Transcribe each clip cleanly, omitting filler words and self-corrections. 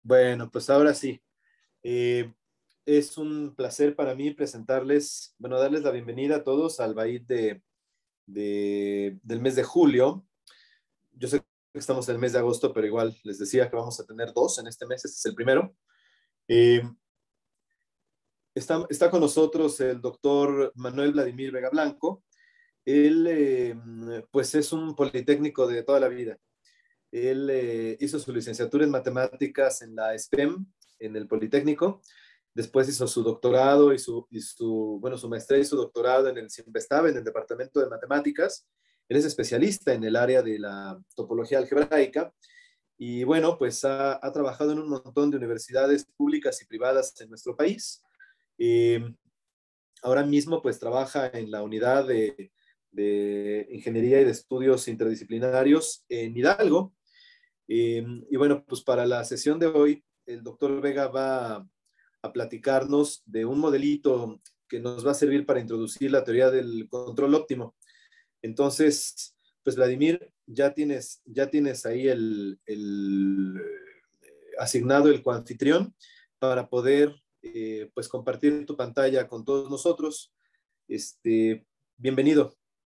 Bueno, pues ahora sí. Eh, es un placer para mí presentarles, bueno, darles la bienvenida a todos al Bait del mes de julio. Yo sé que estamos en el mes de agosto, pero igual les decía que vamos a tener dos en este mes, este es el primero. Eh, está con nosotros el doctor Manuel Vladimir Vega Blanco. Él, pues, es un politécnico de toda la vida. Él hizo su licenciatura en matemáticas en la SPEM, en el Politécnico. Después hizo su doctorado bueno, su maestría y su doctorado en el CIMBESTAB, en el Departamento de Matemáticas. Él es especialista en el área de la topología algebraica. Y bueno, pues ha trabajado en un montón de universidades públicas y privadas en nuestro país. Eh, Ahora mismo pues trabaja en la unidad de Ingeniería y de Estudios Interdisciplinarios en Hidalgo. Y bueno, pues para la sesión de hoy, el doctor Vega va a platicarnos de un modelito que nos va a servir para introducir la teoría del control óptimo. Entonces, pues Vladimir, ya tienes ahí asignado el coanfitrión para poder pues compartir tu pantalla con todos nosotros. Bienvenido.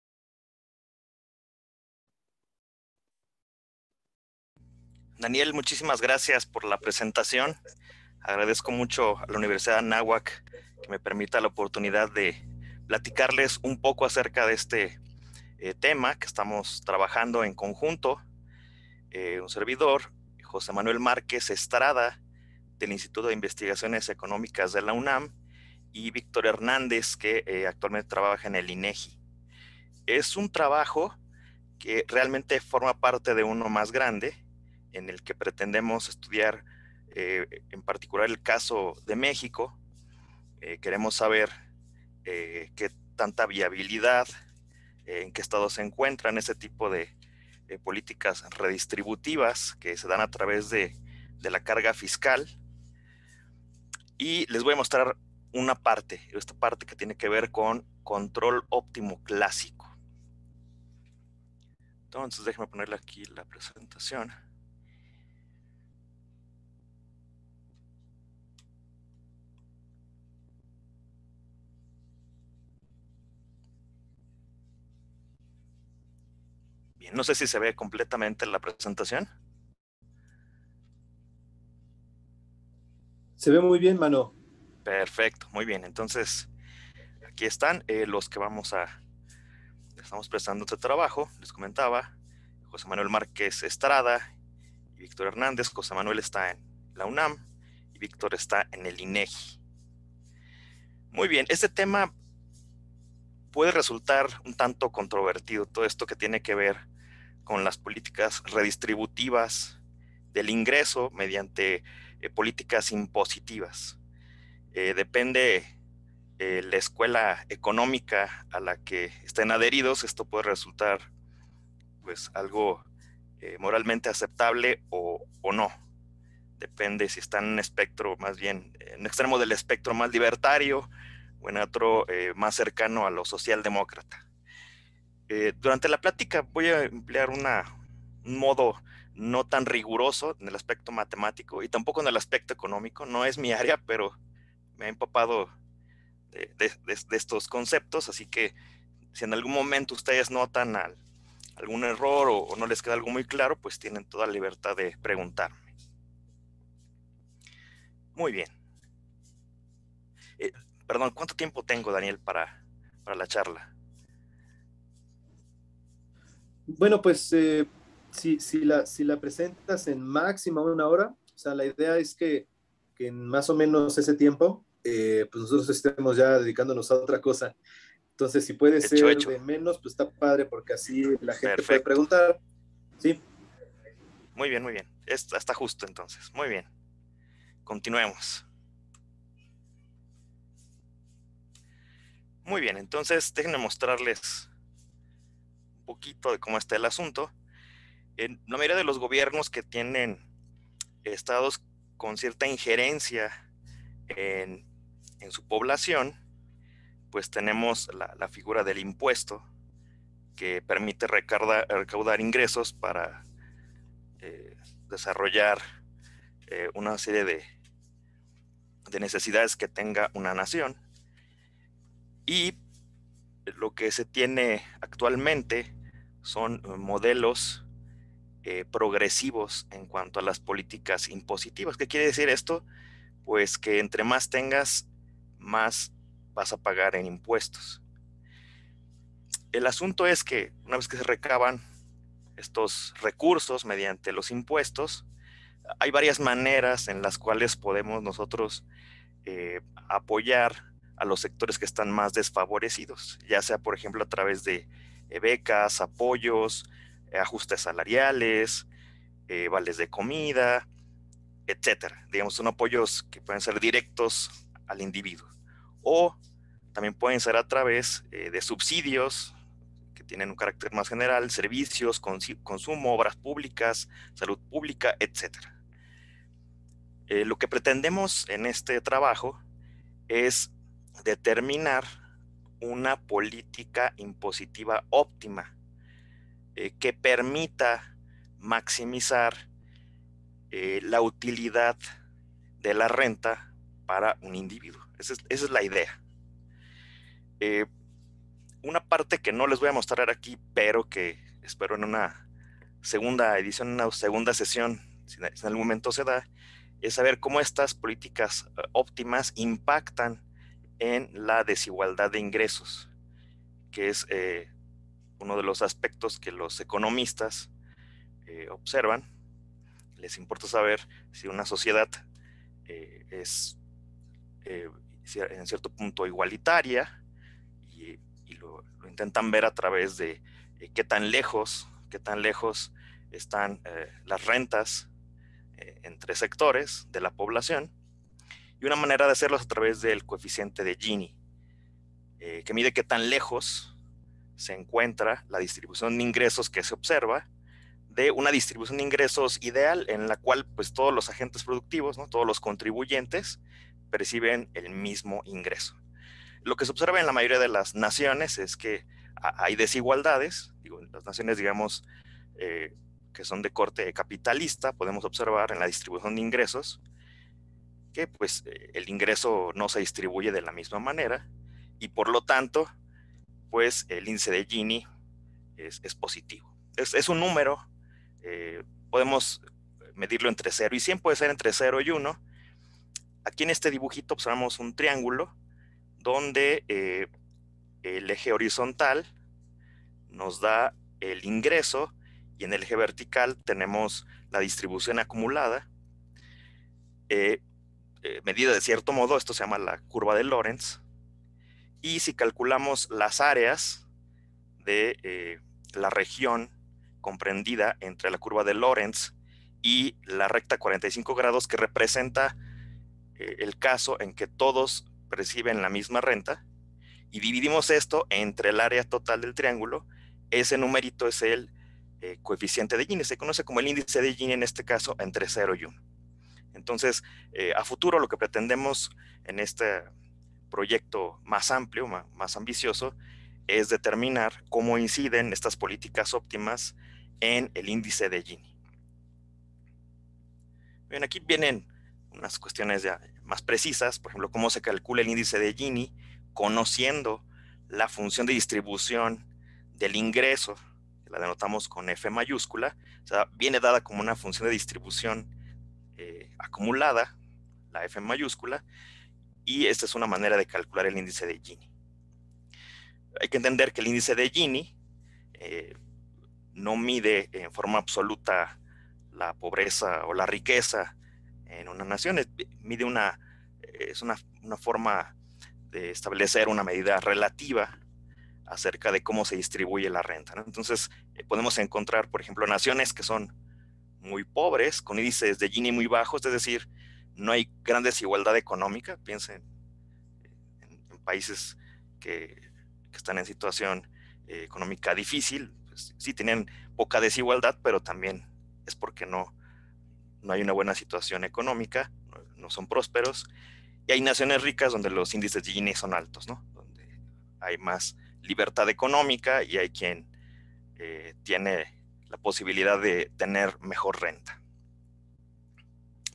Daniel, muchísimas gracias por la presentación. Agradezco mucho a la Universidad de Anáhuac que me permita la oportunidad de platicarles un poco acerca de este tema que estamos trabajando en conjunto. Un servidor, José Manuel Márquez Estrada, del Instituto de Investigaciones Económicas de la UNAM, y Víctor Hernández, que actualmente trabaja en el INEGI. Es un trabajo que realmente forma parte de uno más grande, en el que pretendemos estudiar en particular el caso de México. Queremos saber qué tanta viabilidad, en qué estado se encuentran ese tipo de políticas redistributivas que se dan a través de la carga fiscal. Y les voy a mostrar esta parte que tiene que ver con control óptimo clásico. Entonces déjenme ponerle aquí la presentación. Bien, no sé si se ve completamente la presentación. Se ve muy bien, mano. Perfecto, muy bien. Entonces, aquí están los que estamos prestando este trabajo. Les comentaba, José Manuel Márquez Estrada y Víctor Hernández. José Manuel está en la UNAM y Víctor está en el INEGI. Muy bien, este tema puede resultar un tanto controvertido, todo esto que tiene que ver con las políticas redistributivas del ingreso mediante políticas impositivas. Depende la escuela económica a la que estén adheridos. Esto puede resultar pues algo moralmente aceptable o no. Depende si están en un espectro más bien, en un extremo del espectro más libertario o en otro más cercano a lo socialdemócrata. Durante la plática voy a emplear un modo no tan riguroso en el aspecto matemático y tampoco en el aspecto económico. No es mi área, pero me he empapado de estos conceptos, así que si en algún momento ustedes notan algún error o no les queda algo muy claro, pues tienen toda la libertad de preguntarme. Muy bien. Perdón, ¿cuánto tiempo tengo, Daniel, para la charla? Bueno, pues si la presentas en máxima una hora, o sea, la idea es que en más o menos ese tiempo, pues nosotros estemos ya dedicándonos a otra cosa. Entonces, si puede ser Hecho. de menos, pues está padre porque así la gente puede Perfecto. preguntar. Sí. Muy bien, muy bien. Está justo entonces. Muy bien. Continuemos. Muy bien, entonces déjenme mostrarles un poquito de cómo está el asunto. En la mayoría de los gobiernos que tienen estados con cierta injerencia en su población, pues tenemos la figura del impuesto que permite recaudar ingresos para desarrollar una serie de necesidades que tenga una nación. Y lo que se tiene actualmente son modelos progresivos en cuanto a las políticas impositivas. ¿Qué quiere decir esto? Pues que entre más tengas, más vas a pagar en impuestos. El asunto es que una vez que se recaban estos recursos mediante los impuestos, hay varias maneras en las cuales podemos nosotros apoyar a los sectores que están más desfavorecidos, ya sea, por ejemplo, a través de becas, apoyos, ajustes salariales, vales de comida, etcétera. Digamos, son apoyos que pueden ser directos al individuo. O también pueden ser a través de subsidios que tienen un carácter más general, servicios, consumo, obras públicas, salud pública, etcétera. Lo que pretendemos en este trabajo es determinar una política impositiva óptima que permita maximizar la utilidad de la renta para un individuo. Esa es la idea. Una parte que no les voy a mostrar aquí, pero que espero en una segunda edición, en una segunda sesión, si en algún momento se da, es saber cómo estas políticas óptimas impactan en la desigualdad de ingresos, que es uno de los aspectos que los economistas observan. Les importa saber si una sociedad es en cierto punto igualitaria, y lo intentan ver a través de qué tan lejos están las rentas entre sectores de la población. Y una manera de hacerlo es a través del coeficiente de Gini, que mide qué tan lejos se encuentra la distribución de ingresos que se observa de una distribución de ingresos ideal en la cual pues todos los agentes productivos, ¿no?, todos los contribuyentes perciben el mismo ingreso. Lo que se observa en la mayoría de las naciones es que hay desigualdades. Digo, en las naciones, digamos, que son de corte capitalista, podemos observar en la distribución de ingresos que pues el ingreso no se distribuye de la misma manera, y por lo tanto pues el índice de Gini es positivo. Es un número, podemos medirlo entre 0 y 100, puede ser entre 0 y 1. Aquí en este dibujito observamos un triángulo donde el eje horizontal nos da el ingreso y en el eje vertical tenemos la distribución acumulada. Medida de cierto modo, esto se llama la curva de Lorenz. Y si calculamos las áreas de la región comprendida entre la curva de Lorenz y la recta 45 grados, que representa el caso en que todos perciben la misma renta, y dividimos esto entre el área total del triángulo, ese numerito es el coeficiente de Gini. Se conoce como el índice de Gini en este caso entre 0 y 1. Entonces, a futuro lo que pretendemos en este proyecto más amplio, más ambicioso, es determinar cómo inciden estas políticas óptimas en el índice de Gini. Bien, aquí vienen unas cuestiones ya más precisas, por ejemplo, cómo se calcula el índice de Gini conociendo la función de distribución del ingreso, que la denotamos con F mayúscula. O sea, viene dada como una función de distribución acumulada, la F mayúscula, y esta es una manera de calcular el índice de Gini. Hay que entender que el índice de Gini no mide en forma absoluta la pobreza o la riqueza en una nación, mide es una forma de establecer una medida relativa acerca de cómo se distribuye la renta, ¿no? Entonces, podemos encontrar, por ejemplo, naciones que son muy pobres, con índices de Gini muy bajos, es decir, no hay gran desigualdad económica. Piensen en países que están en situación económica difícil, pues, sí tienen poca desigualdad, pero también es porque no hay una buena situación económica, no son prósperos. Y hay naciones ricas donde los índices de Gini son altos, ¿no?, donde hay más libertad económica y hay quien tiene la posibilidad de tener mejor renta.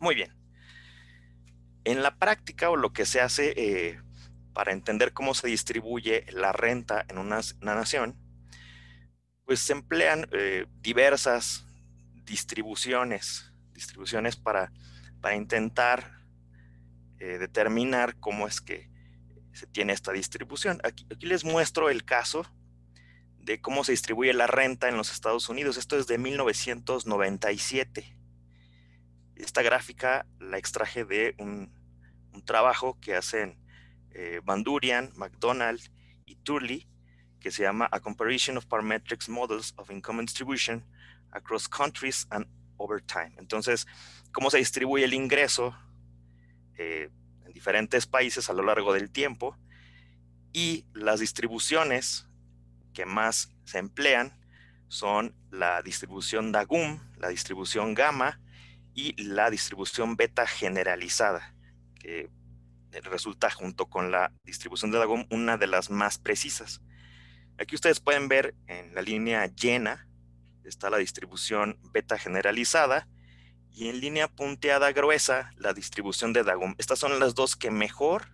Muy bien. En la práctica, o lo que se hace para entender cómo se distribuye la renta en una nación, pues se emplean diversas distribuciones para intentar determinar cómo es que se tiene esta distribución. Aquí les muestro el caso de cómo se distribuye la renta en los Estados Unidos. Esto es de 1997. Esta gráfica la extraje de un trabajo que hacen Bandurian, McDonald y Turley, que se llama A Comparison of Parametric Models of Income Distribution Across Countries and Over Time. Entonces, cómo se distribuye el ingreso en diferentes países a lo largo del tiempo, y las distribuciones que más se emplean son la distribución Dagum, la distribución gamma y la distribución beta generalizada, que resulta, junto con la distribución de Dagum, una de las más precisas. Aquí ustedes pueden ver en la línea llena está la distribución beta generalizada, y en línea punteada gruesa la distribución de Dagum. Estas son las dos que mejor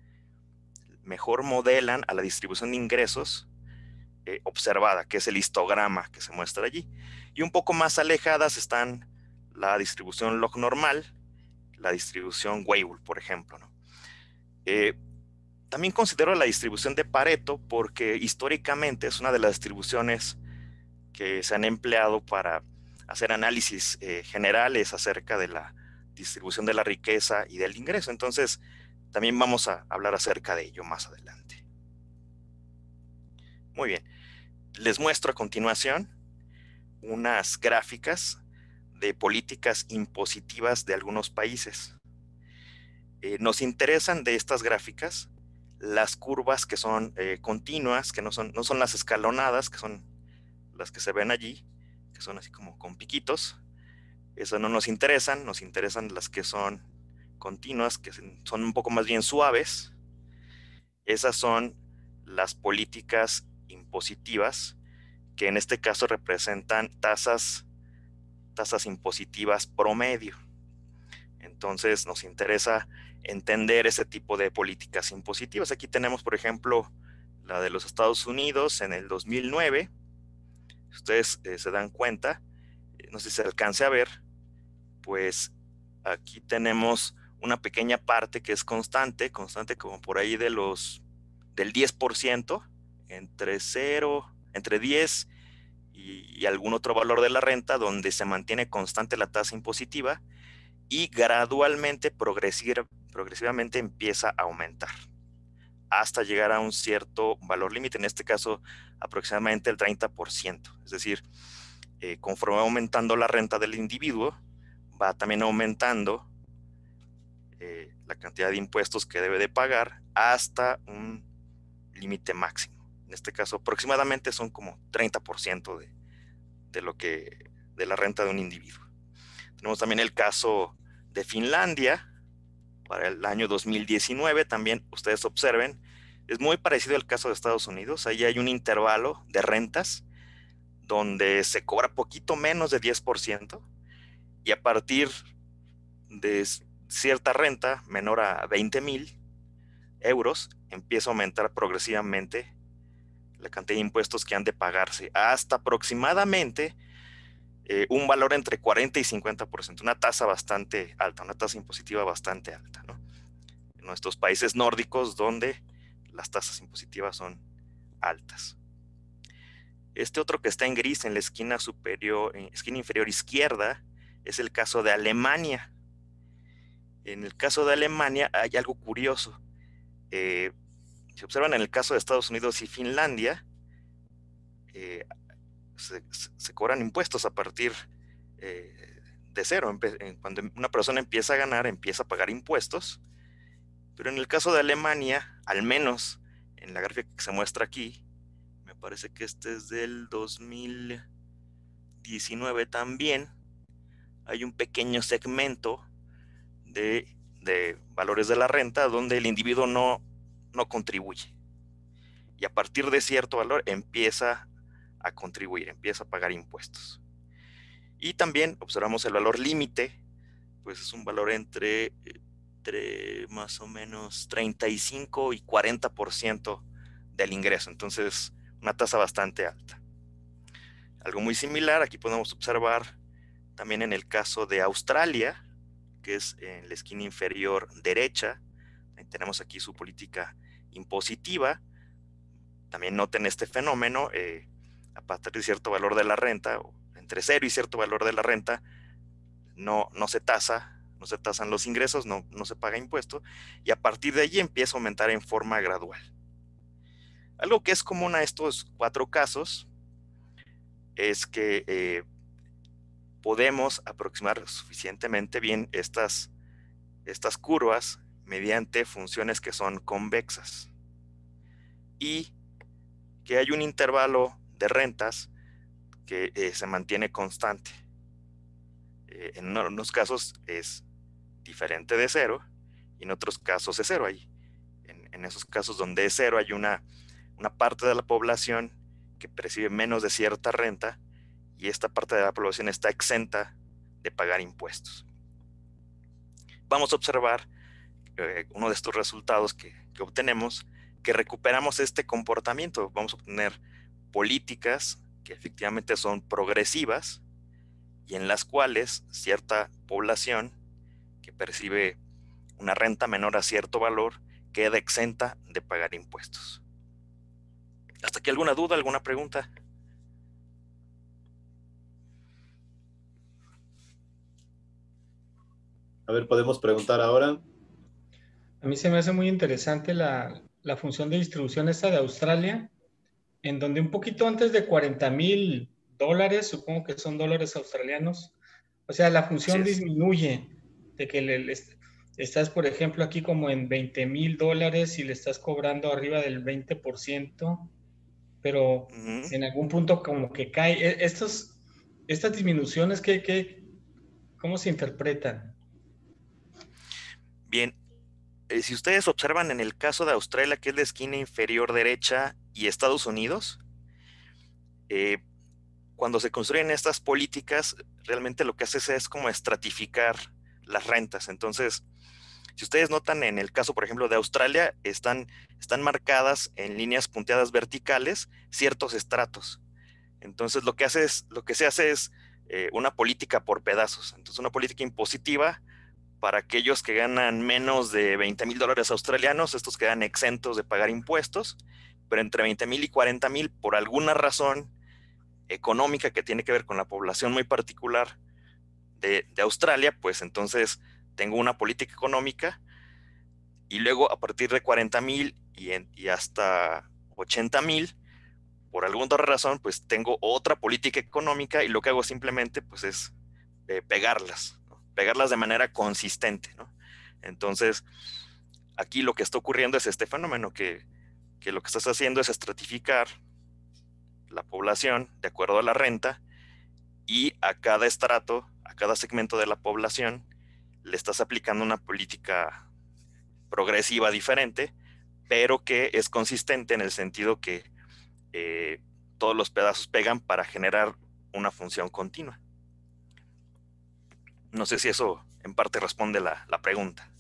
modelan a la distribución de ingresos observada, que es el histograma que se muestra allí. Y un poco más alejadas están la distribución log normal, la distribución Weibull, por ejemplo, ¿no? También considero la distribución de Pareto porque históricamente es una de las distribuciones que se han empleado para hacer análisis generales acerca de la distribución de la riqueza y del ingreso. Entonces, también vamos a hablar acerca de ello más adelante. Muy bien. Les muestro a continuación unas gráficas de políticas impositivas de algunos países. Nos interesan de estas gráficas las curvas que son continuas, que no son las escalonadas, que son las que se ven allí, que son así como con piquitos. Esas no nos interesan las que son continuas, que son un poco más bien suaves. Esas son las políticas impositivas, que en este caso representan tasas impositivas promedio. Entonces nos interesa entender ese tipo de políticas impositivas. Aquí tenemos, por ejemplo, la de los Estados Unidos en el 2009. Ustedes se dan cuenta, no sé si se alcance a ver, pues aquí tenemos una pequeña parte que es constante como por ahí del 10%, entre 10 y algún otro valor de la renta, donde se mantiene constante la tasa impositiva y gradualmente, progresivamente empieza a aumentar hasta llegar a un cierto valor límite, en este caso aproximadamente el 30%. Es decir, conforme va aumentando la renta del individuo, va también aumentando la cantidad de impuestos que debe de pagar hasta un límite máximo. En este caso aproximadamente son como 30% de la renta de un individuo. Tenemos también el caso de Finlandia para el año 2019. También ustedes observen, es muy parecido al caso de Estados Unidos. Ahí hay un intervalo de rentas donde se cobra poquito menos de 10%, y a partir de cierta renta menor a 20,000 euros empieza a aumentar progresivamente la cantidad de impuestos que han de pagarse hasta aproximadamente un valor entre 40 y 50%, una tasa bastante alta, una tasa impositiva bastante alta, ¿no? En nuestros países nórdicos, donde las tasas impositivas son altas. Este otro que está en gris en la esquina inferior izquierda, es el caso de Alemania. En el caso de Alemania hay algo curioso. Si observan en el caso de Estados Unidos y Finlandia, se cobran impuestos a partir de cero. Cuando una persona empieza a ganar, empieza a pagar impuestos. Pero en el caso de Alemania, al menos en la gráfica que se muestra aquí, me parece que este es del 2019 también, hay un pequeño segmento de valores de la renta donde el individuo no contribuye. Y a partir de cierto valor empieza a contribuir, empieza a pagar impuestos. Y también observamos el valor límite pues es un valor entre más o menos 35 y 40% del ingreso. Entonces, una tasa bastante alta. Algo muy similar, aquí podemos observar también en el caso de Australia, que es en la esquina inferior derecha. Tenemos aquí su política impositiva. También noten este fenómeno, a partir de cierto valor de la renta, entre 0 y cierto valor de la renta, no se tasan los ingresos, no se paga impuesto, y a partir de allí empieza a aumentar en forma gradual. Algo que es común a estos 4 casos es que podemos aproximar suficientemente bien estas curvas mediante funciones que son convexas, y que hay un intervalo de rentas que se mantiene constante. En unos casos es diferente de 0 y en otros casos es 0. En esos casos donde es 0 hay una parte de la población que percibe menos de cierta renta, y esta parte de la población está exenta de pagar impuestos. Vamos a observar uno de estos resultados que obtenemos, que recuperamos este comportamiento. Vamos a obtener políticas que efectivamente son progresivas y en las cuales cierta población que percibe una renta menor a cierto valor queda exenta de pagar impuestos. ¿Hasta aquí alguna duda, alguna pregunta? A ver, podemos preguntar ahora. A mí se me hace muy interesante la función de distribución esta de Australia, en donde un poquito antes de $40,000, supongo que son dólares australianos, o sea, la función disminuye, de que estás, por ejemplo, aquí como en $20,000 y le estás cobrando arriba del 20%, pero en algún punto como que cae. Estas disminuciones, ¿cómo se interpretan? Bien, si ustedes observan en el caso de Australia, que es la esquina inferior derecha, y Estados Unidos, cuando se construyen estas políticas, realmente lo que hace es como estratificar las rentas. Entonces, si ustedes notan en el caso, por ejemplo, de Australia, están marcadas en líneas punteadas verticales ciertos estratos. Entonces, lo que se hace es una política por pedazos. Entonces, una política impositiva para aquellos que ganan menos de $20,000 australianos. Estos quedan exentos de pagar impuestos, pero entre 20,000 y 40,000, por alguna razón económica que tiene que ver con la población muy particular de Australia, pues entonces tengo una política económica, y luego a partir de 40,000 y hasta 80,000, por alguna otra razón, pues tengo otra política económica, y lo que hago simplemente pues es pegarlas, ¿no? Pegarlas de manera consistente, ¿no? Entonces, aquí lo que está ocurriendo es este fenómeno, que lo que estás haciendo es estratificar la población de acuerdo a la renta, y a cada estrato, a cada segmento de la población, le estás aplicando una política progresiva diferente, pero que es consistente en el sentido que todos los pedazos pegan para generar una función continua. No sé si eso en parte responde la pregunta.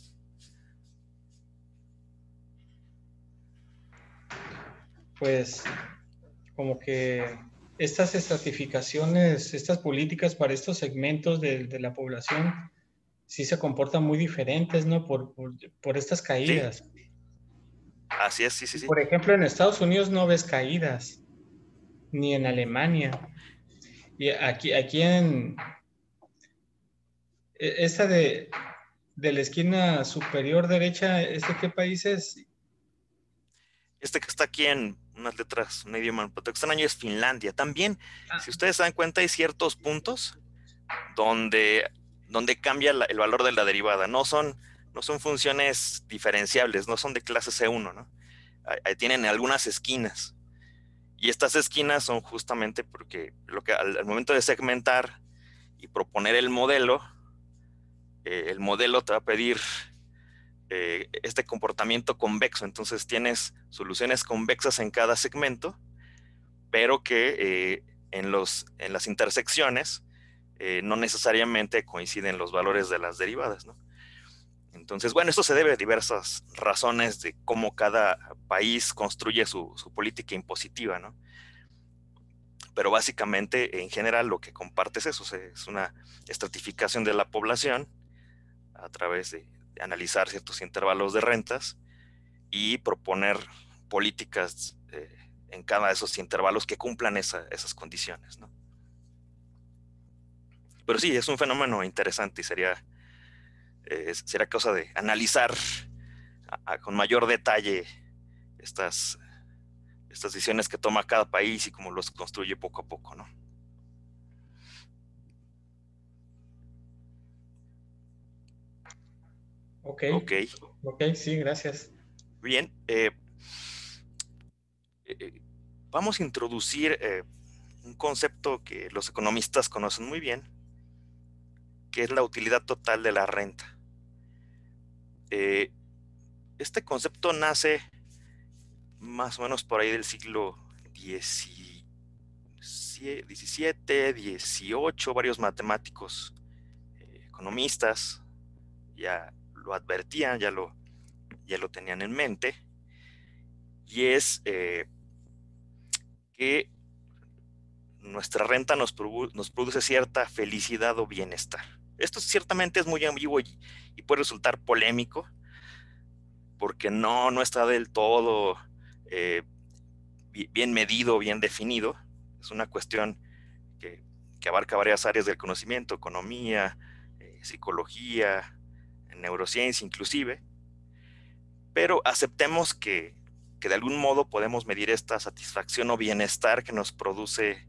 Pues como que estas estratificaciones, estas políticas para estos segmentos de la población sí se comportan muy diferentes, ¿no? Por estas caídas. Sí. Así es, sí. Por ejemplo, en Estados Unidos no ves caídas, ni en Alemania. Y aquí en esta de la esquina superior derecha, ¿qué país es? Este que está aquí en unas letras, un idioma un poco extraño, es Finlandia. También, si ustedes se dan cuenta, hay ciertos puntos donde cambia el valor de la derivada. No son funciones diferenciables, no son de clase C1, ¿no? Ahí tienen algunas esquinas. Y estas esquinas son justamente porque al momento de segmentar y proponer el modelo te va a pedir este comportamiento convexo. Entonces tienes soluciones convexas en cada segmento, pero que en las intersecciones no necesariamente coinciden los valores de las derivadas, ¿no? Entonces, bueno, esto se debe a diversas razones de cómo cada país construye su política impositiva, ¿no? Pero básicamente, en general, lo que comparte es eso, es una estratificación de la población a través de analizar ciertos intervalos de rentas y proponer políticas en cada de esos intervalos que cumplan esas condiciones, ¿no? Pero sí, es un fenómeno interesante y sería cosa de analizar con mayor detalle estas decisiones que toma cada país y cómo los construye poco a poco, ¿no? Ok, sí, gracias. Bien, vamos a introducir un concepto que los economistas conocen muy bien, que es la utilidad total de la renta. Este concepto nace más o menos por ahí del siglo XVII, XVIII, varios matemáticos, economistas, ya lo advertían, ya lo tenían en mente, y es que nuestra renta nos produce cierta felicidad o bienestar. Esto ciertamente es muy ambiguo y puede resultar polémico, porque no está del todo bien medido, bien definido. Es una cuestión que abarca varias áreas del conocimiento, economía, psicología, neurociencia inclusive, pero aceptemos que de algún modo podemos medir esta satisfacción o bienestar que nos produce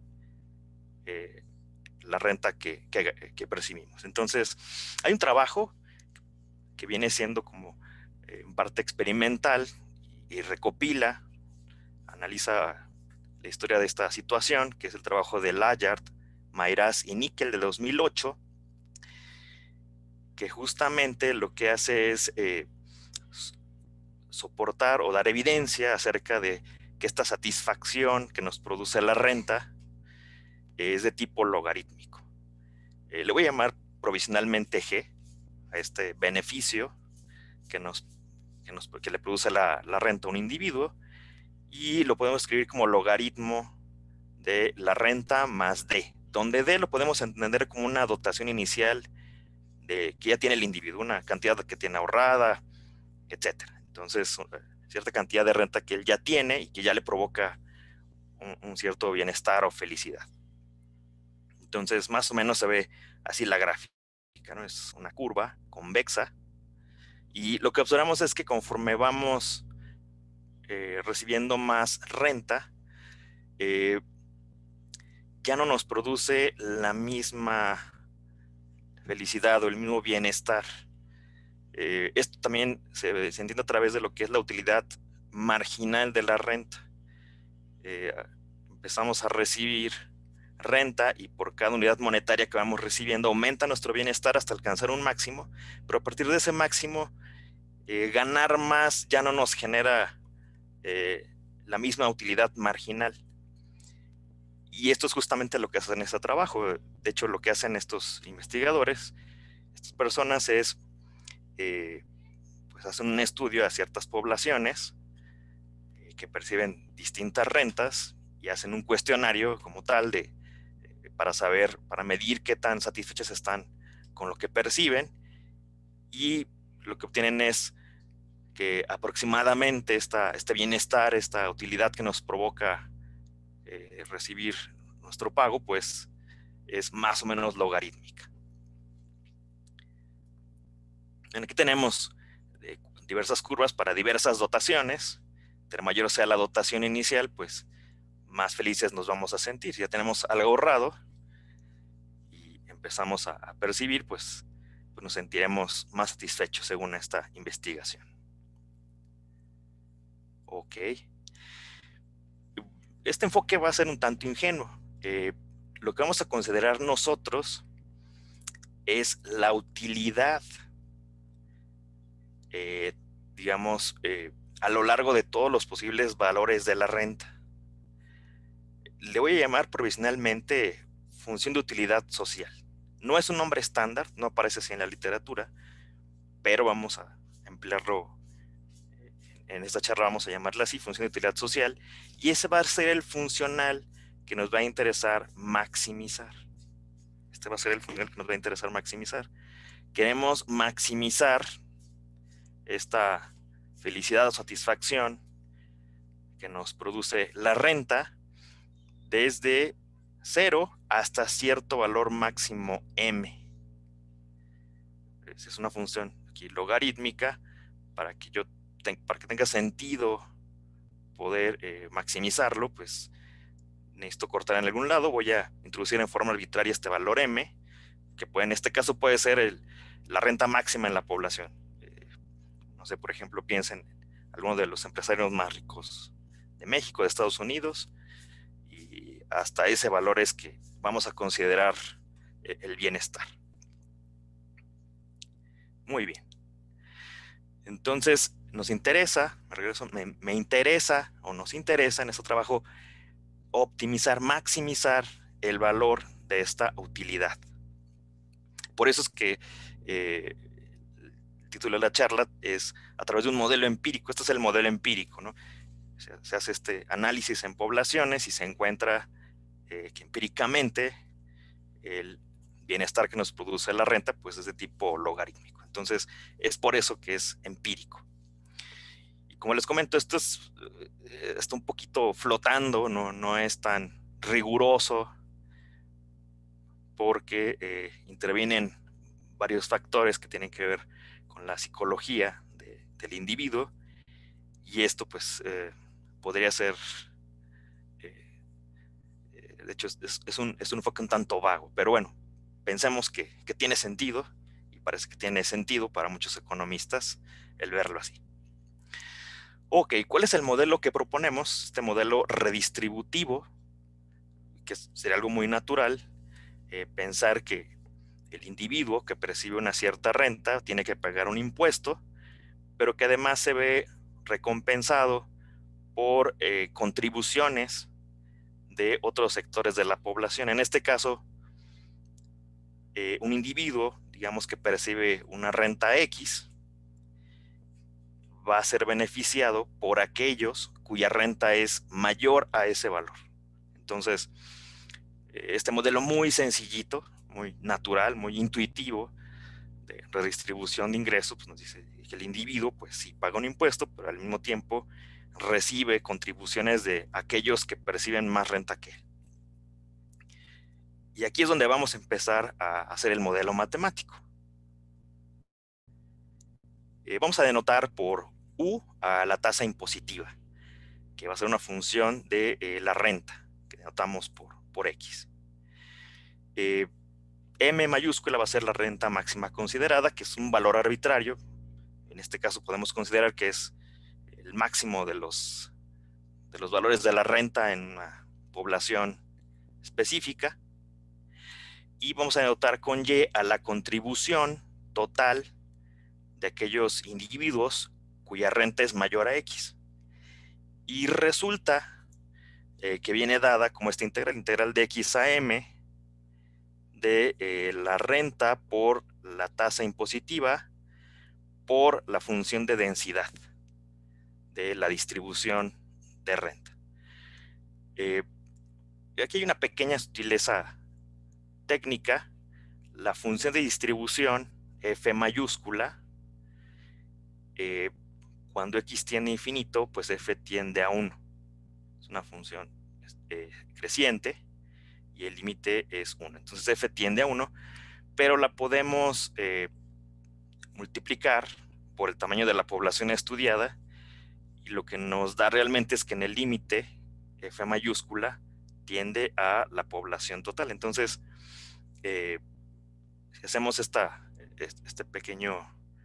la renta que percibimos. Entonces, hay un trabajo que viene siendo como en parte experimental y recopila, analiza la historia de esta situación, que es el trabajo de Layard, Mayras y Nickel de 2008, que justamente lo que hace es soportar o dar evidencia acerca de que esta satisfacción que nos produce la renta es de tipo logarítmico. Le voy a llamar provisionalmente G a este beneficio que le produce la renta a un individuo, y lo podemos escribir como logaritmo de la renta más D, donde D lo podemos entender como una dotación inicial que ya tiene el individuo, una cantidad que tiene ahorrada, etcétera. Entonces, cierta cantidad de renta que él ya tiene y que ya le provoca un cierto bienestar o felicidad. Entonces, más o menos se ve así la gráfica, ¿no? Es una curva convexa, y lo que observamos es que conforme vamos recibiendo más renta, ya no nos produce la misma felicidad o el mismo bienestar. Esto también se entiende a través de lo que es la utilidad marginal de la renta. Empezamos a recibir renta y por cada unidad monetaria que vamos recibiendo aumenta nuestro bienestar hasta alcanzar un máximo, pero a partir de ese máximo ganar más ya no nos genera la misma utilidad marginal. Y esto es justamente lo que hacen en este trabajo. De hecho, lo que hacen estos investigadores, estas personas, es pues hacen un estudio a ciertas poblaciones que perciben distintas rentas y hacen un cuestionario como tal para medir qué tan satisfechas están con lo que perciben, y lo que obtienen es que aproximadamente este bienestar, esta utilidad que nos provoca recibir nuestro pago, pues es más o menos logarítmica. Aquí tenemos diversas curvas para diversas dotaciones. Entre mayor sea la dotación inicial, pues más felices nos vamos a sentir. Si ya tenemos algo ahorrado y empezamos a percibir, pues nos sentiremos más satisfechos según esta investigación. Ok. Este enfoque va a ser un tanto ingenuo. Lo que vamos a considerar nosotros es la utilidad, digamos, a lo largo de todos los posibles valores de la renta. Le voy a llamar provisionalmente función de utilidad social. No es un nombre estándar, no aparece así en la literatura, pero vamos a emplearlo en esta charla, vamos a llamarla así, función de utilidad social, y ese va a ser el funcional que nos va a interesar maximizar. Este va a ser el funcional que nos va a interesar maximizar. Queremos maximizar esta felicidad o satisfacción que nos produce la renta desde 0 hasta cierto valor máximo m. Es una función aquí logarítmica para que tenga sentido poder maximizarlo, pues necesito cortar en algún lado, voy a introducir en forma arbitraria este valor m, que en este caso puede ser la renta máxima en la población. No sé, por ejemplo, piensen en algunos de los empresarios más ricos de México, de Estados Unidos, y hasta ese valor es que vamos a considerar el bienestar. Muy bien. Entonces, nos interesa en este trabajo optimizar, maximizar el valor de esta utilidad. Por eso es que el título de la charla es a través de un modelo empírico. Este es el modelo empírico, ¿no? Se hace este análisis en poblaciones y se encuentra que empíricamente el bienestar que nos produce la renta pues es de tipo logarítmico. Entonces es por eso que es empírico. Y como les comento, esto está un poquito flotando, no es tan riguroso porque intervienen varios factores que tienen que ver con la psicología del individuo, y esto pues podría ser, de hecho es un enfoque un tanto vago, pero bueno, pensemos que tiene sentido, y parece que tiene sentido para muchos economistas el verlo así. Ok, ¿cuál es el modelo que proponemos? Este modelo redistributivo, que sería algo muy natural, pensar que el individuo que percibe una cierta renta tiene que pagar un impuesto, pero que además se ve recompensado por contribuciones de otros sectores de la población. En este caso, un individuo, digamos que percibe una renta X, va a ser beneficiado por aquellos cuya renta es mayor a ese valor. Entonces, este modelo muy sencillito, muy natural, muy intuitivo de redistribución de ingresos, pues nos dice que el individuo pues sí paga un impuesto, pero al mismo tiempo recibe contribuciones de aquellos que perciben más renta que él. Y aquí es donde vamos a empezar a hacer el modelo matemático. Vamos a denotar por U a la tasa impositiva, que va a ser una función de la renta, que denotamos por X. M mayúscula va a ser la renta máxima considerada, que es un valor arbitrario. En este caso podemos considerar que es el máximo de los valores de la renta en una población específica. Y vamos a denotar con Y a la contribución total de aquellos individuos cuya renta es mayor a X. Y resulta que viene dada como esta integral de X a M de la renta por la tasa impositiva por la función de densidad de la distribución de renta. Aquí hay una pequeña sutileza técnica. La función de distribución F mayúscula, cuando X tiende a infinito, pues F tiende a 1. Es una función creciente y el límite es 1. Entonces F tiende a 1, pero la podemos multiplicar por el tamaño de la población estudiada, y lo que nos da realmente es que en el límite F mayúscula tiende a la población total. Entonces, si hacemos este pequeño,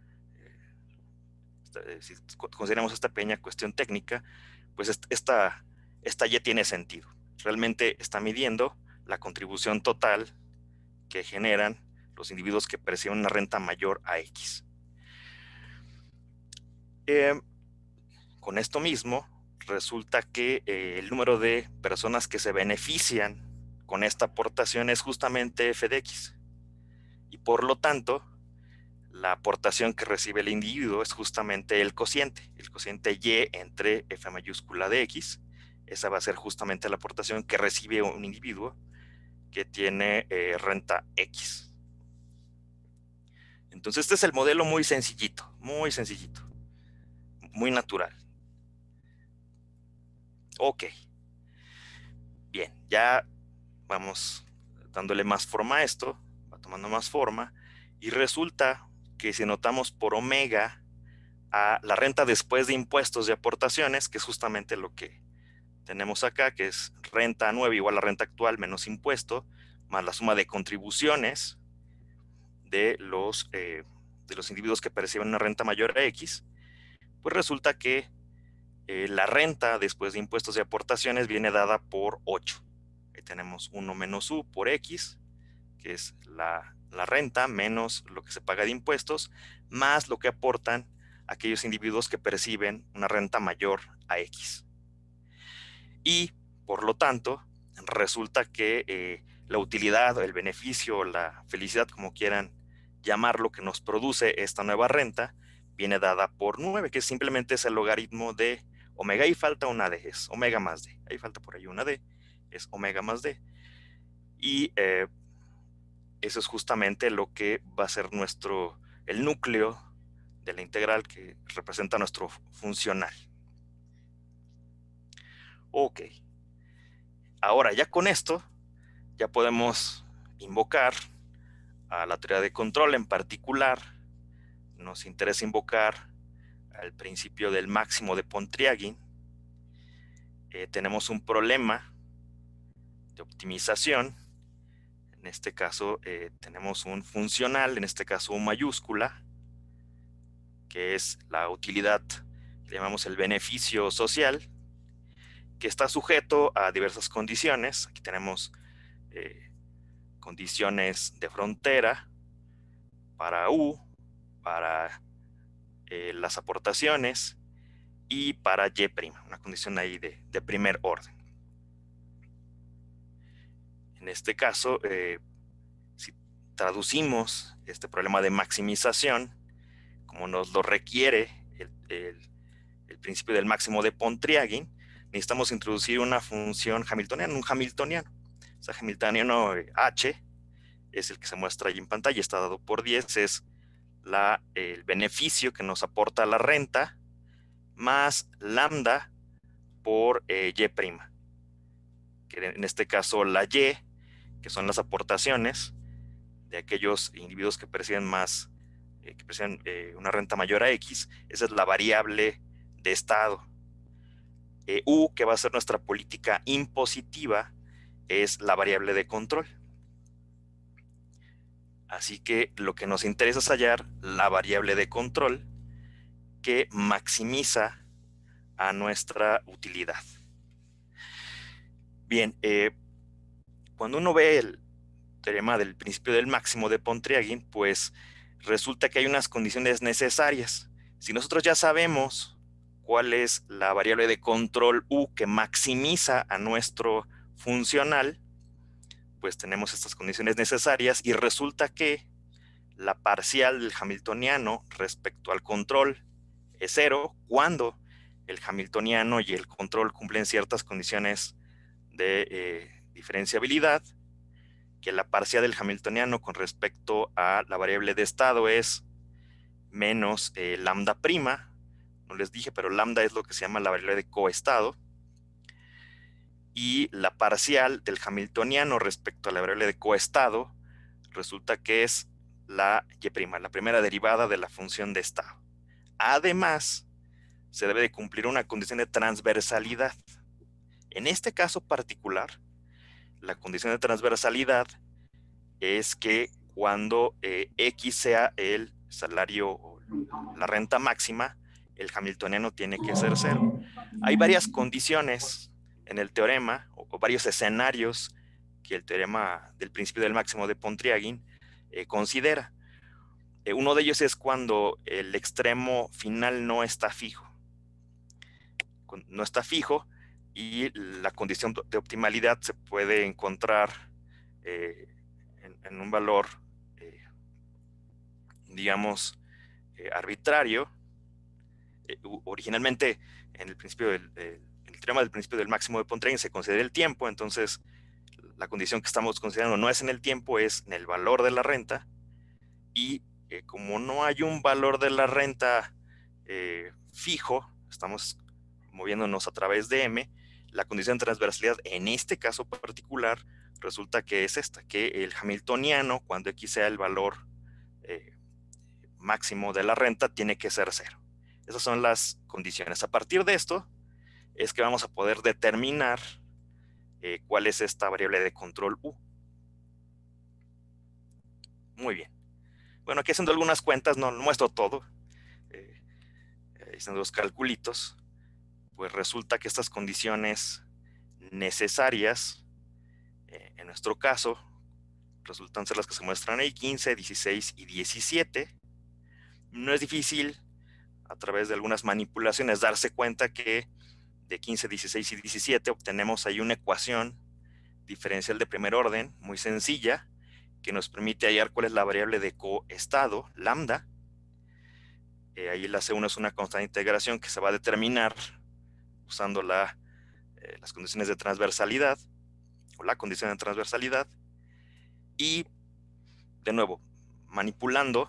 si consideramos esta pequeña cuestión técnica, pues esta Y tiene sentido. Realmente está midiendo la contribución total que generan los individuos que perciben una renta mayor a X. Con esto mismo, resulta que el número de personas que se benefician con esta aportación es justamente F de X. y por lo tanto, la aportación que recibe el individuo es justamente el cociente Y entre F mayúscula de X. Esa va a ser justamente la aportación que recibe un individuo que tiene renta X. Entonces este es el modelo muy sencillito, muy natural. Ok, bien, ya vamos dándole más forma a esto, va tomando más forma, y resulta que si notamos por omega a la renta después de impuestos y aportaciones, que es justamente lo que tenemos acá, que es renta nueva igual a renta actual menos impuesto, más la suma de contribuciones de los individuos que perciben una renta mayor a X, pues resulta que la renta después de impuestos y aportaciones viene dada por 8. Ahí tenemos 1 menos U por X, que es la renta, menos lo que se paga de impuestos, más lo que aportan aquellos individuos que perciben una renta mayor a X. Y, por lo tanto, resulta que la utilidad, el beneficio, la felicidad, como quieran llamarlo, que nos produce esta nueva renta, viene dada por 9, que simplemente es el logaritmo de omega, y falta una D, es omega más D. Ahí falta por ahí una D, es omega más D. Y eso es justamente lo que va a ser el núcleo de la integral que representa nuestro funcional. Ok. Ahora, ya con esto, ya podemos invocar a la teoría de control. En particular, nos interesa invocar al principio del máximo de Pontryagin. Tenemos un problema de optimización. En este caso, tenemos un funcional, en este caso U mayúscula, que es la utilidad que llamamos el beneficio social, que está sujeto a diversas condiciones. Aquí tenemos condiciones de frontera para U, para las aportaciones y para Y', una condición ahí de primer orden. En este caso, si traducimos este problema de maximización, como nos lo requiere el principio del máximo de Pontryagin, necesitamos introducir una función hamiltoniana, un hamiltoniano. O sea, hamiltoniano H es el que se muestra ahí en pantalla, está dado por 10, es el beneficio que nos aporta la renta más lambda por Y', que en este caso la Y, que son las aportaciones de aquellos individuos que perciben una renta mayor a X. Esa es la variable de estado. U, que va a ser nuestra política impositiva, es la variable de control. Así que lo que nos interesa es hallar la variable de control que maximiza a nuestra utilidad. Bien, cuando uno ve el teorema del principio del máximo de Pontryagin, pues resulta que hay unas condiciones necesarias. Si nosotros ya sabemos cuál es la variable de control U que maximiza a nuestro funcional, pues tenemos estas condiciones necesarias, y resulta que la parcial del hamiltoniano respecto al control es 0 cuando el hamiltoniano y el control cumplen ciertas condiciones de diferenciabilidad, que la parcial del hamiltoniano con respecto a la variable de estado es menos lambda prima. No les dije, pero lambda es lo que se llama la variable de coestado. Y la parcial del hamiltoniano respecto a la variable de coestado resulta que es la Y', la primera derivada de la función de estado. Además, se debe de cumplir una condición de transversalidad. En este caso particular, la condición de transversalidad es que cuando X sea el salario o la renta máxima, el hamiltoniano tiene que ser 0. Hay varias condiciones en el teorema, o varios escenarios que el teorema del principio del máximo de Pontryagin considera. Uno de ellos es cuando el extremo final no está fijo. No está fijo, y la condición de optimalidad se puede encontrar en un valor digamos, arbitrario. Originalmente, en el principio el teorema del principio del máximo de Pontryagin se considera el tiempo, entonces la condición que estamos considerando no es en el tiempo, es en el valor de la renta, y como no hay un valor de la renta fijo, estamos moviéndonos a través de M, la condición de transversalidad en este caso particular resulta que es esta, que el hamiltoniano, cuando X sea el valor máximo de la renta, tiene que ser 0. Esas son las condiciones. A partir de esto es que vamos a poder determinar cuál es esta variable de control U. Muy bien. Bueno, aquí haciendo algunas cuentas, no muestro todo, haciendo los calculitos, pues resulta que estas condiciones necesarias, en nuestro caso, resultan ser las que se muestran ahí, 15, 16 y 17. No es difícil, a través de algunas manipulaciones, darse cuenta que de 15, 16 y 17 obtenemos ahí una ecuación diferencial de primer orden, muy sencilla, que nos permite hallar cuál es la variable de coestado, lambda. Ahí la C1 es una constante de integración que se va a determinar usando las condiciones de transversalidad, o la condición de transversalidad, y de nuevo, manipulando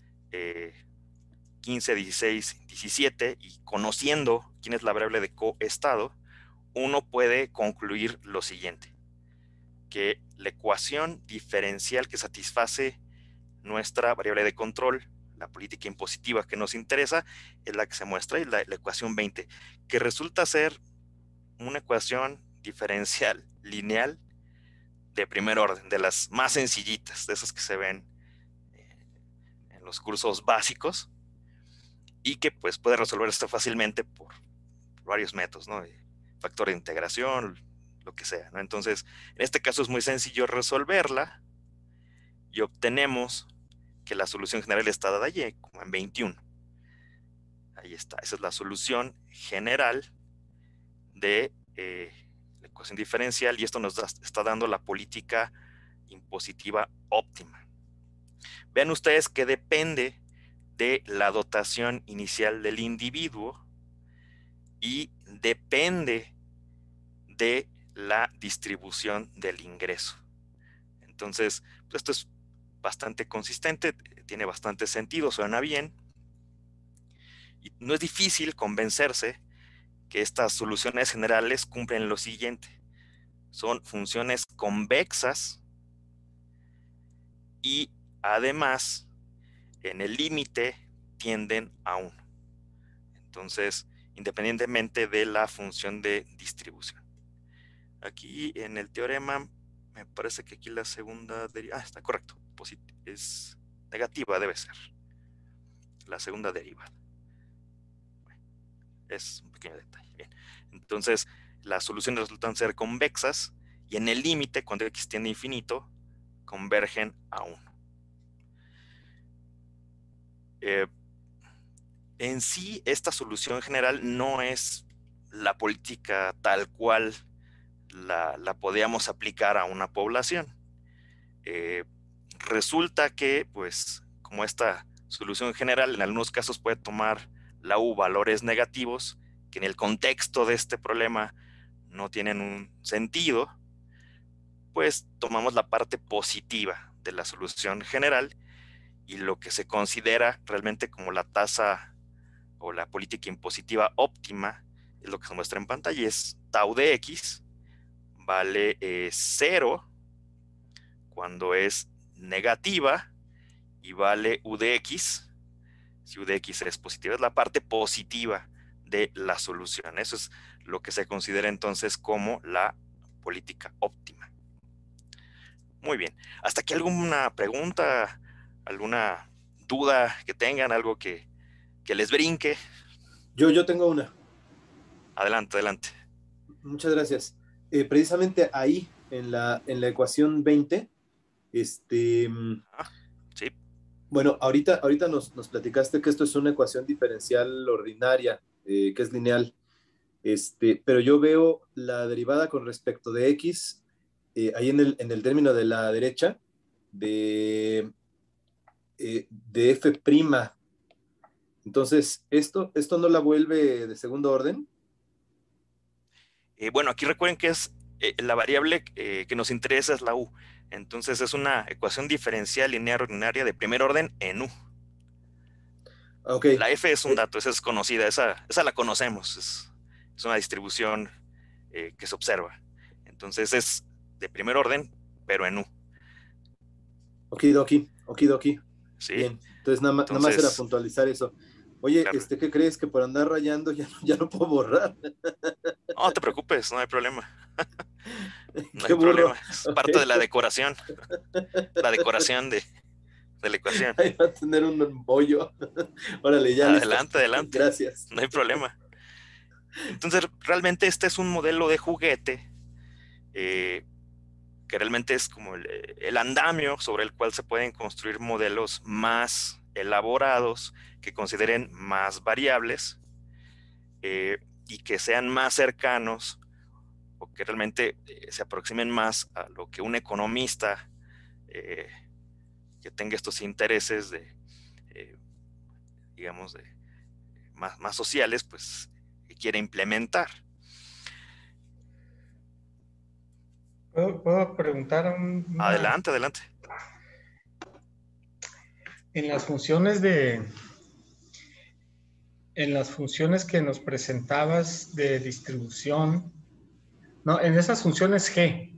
15, 16, 17 y conociendo quién es la variable de coestado, uno puede concluir lo siguiente, que la ecuación diferencial que satisface nuestra variable de control, la política impositiva que nos interesa, es la que se muestra, y la ecuación 20, que resulta ser una ecuación diferencial lineal de primer orden, de las más sencillitas, de esas que se ven en los cursos básicos, y que pues puede resolver esto fácilmente por varios métodos, ¿no? Factor de integración, lo que sea, ¿no? Entonces, en este caso es muy sencillo resolverla y obtenemos que la solución general está dada allí, como en 21. Ahí está, esa es la solución general de la ecuación diferencial, y esto nos está dando la política impositiva óptima. Vean ustedes que depende de la dotación inicial del individuo y depende de la distribución del ingreso. Entonces, pues esto es bastante consistente, tiene bastante sentido, suena bien, y no es difícil convencerse que estas soluciones generales cumplen lo siguiente: son funciones convexas y además en el límite tienden a 1. Entonces, independientemente de la función de distribución. Aquí en el teorema me parece que aquí la segunda derivada, está correcto, es negativa, debe ser la segunda derivada. Es un pequeño detalle. Bien. Entonces, las soluciones resultan ser convexas y en el límite, cuando x tiende a infinito, convergen a 1. En sí, esta solución general no es la política tal cual la podíamos aplicar a una población. Resulta que, pues, como esta solución general en algunos casos puede tomar la U valores negativos, que en el contexto de este problema no tienen un sentido, pues tomamos la parte positiva de la solución general, y lo que se considera realmente como la tasa o la política impositiva óptima es lo que se muestra en pantalla, es tau de x vale 0 cuando es negativa, y vale u de x si u de x es positiva. Es la parte positiva de la solución. Eso es lo que se considera entonces como la política óptima. Muy bien. ¿Hasta aquí alguna pregunta, alguna duda que tengan, algo que les brinque? Yo tengo una. Adelante, adelante. Muchas gracias. Precisamente ahí, en la ecuación 20, Sí. bueno, ahorita nos platicaste que esto es una ecuación diferencial ordinaria, que es lineal, pero yo veo la derivada con respecto de x, ahí en el término de la derecha, de F'. Entonces, ¿esto no la vuelve de segundo orden? Bueno, aquí recuerden que es la variable que nos interesa es la U. Entonces es una ecuación diferencial lineal ordinaria de primer orden en U. Ok. La F es un dato, esa es conocida, esa la conocemos, es una distribución que se observa. Entonces es de primer orden, pero en U. Okidoki. ¿Sí? Bien, entonces nada más era puntualizar eso. Oye, claro. ¿qué crees? Que por andar rayando ya no puedo borrar. No te preocupes, no hay problema. No Qué hay burro. problema, es parte de Okay. la decoración. La decoración de la ecuación. Ahí va a tener un bollo. Órale, ya listo. Adelante, adelante. Gracias. No hay problema. Entonces, realmente este es un modelo de juguete que realmente es como el andamio sobre el cual se pueden construir modelos más elaborados, que consideren más variables y que sean más cercanos o que realmente se aproximen más a lo que un economista que tenga estos intereses de, digamos, de más sociales, pues quiere implementar. ¿Puedo preguntar Adelante, adelante. En las funciones que nos presentabas de distribución, no, en esas funciones G,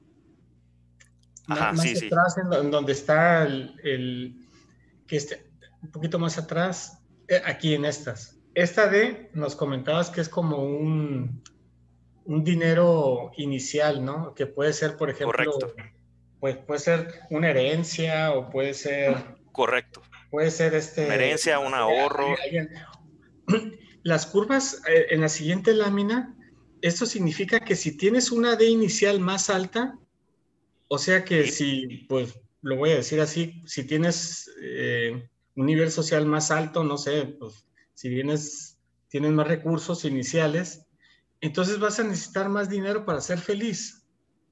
Ajá, más sí, sí. atrás, en donde está que un poquito más atrás, aquí en estas. Esta D nos comentabas que es como un dinero inicial, ¿no? Que puede ser, por ejemplo, Correcto. pues puede ser una herencia o puede ser Correcto. Una herencia, un ahorro. Las curvas en la siguiente lámina, esto significa que si tienes una D inicial más alta, o sea que ¿Sí? si, pues lo voy a decir así, si tienes un nivel social más alto, no sé, pues si tienes más recursos iniciales, entonces vas a necesitar más dinero para ser feliz.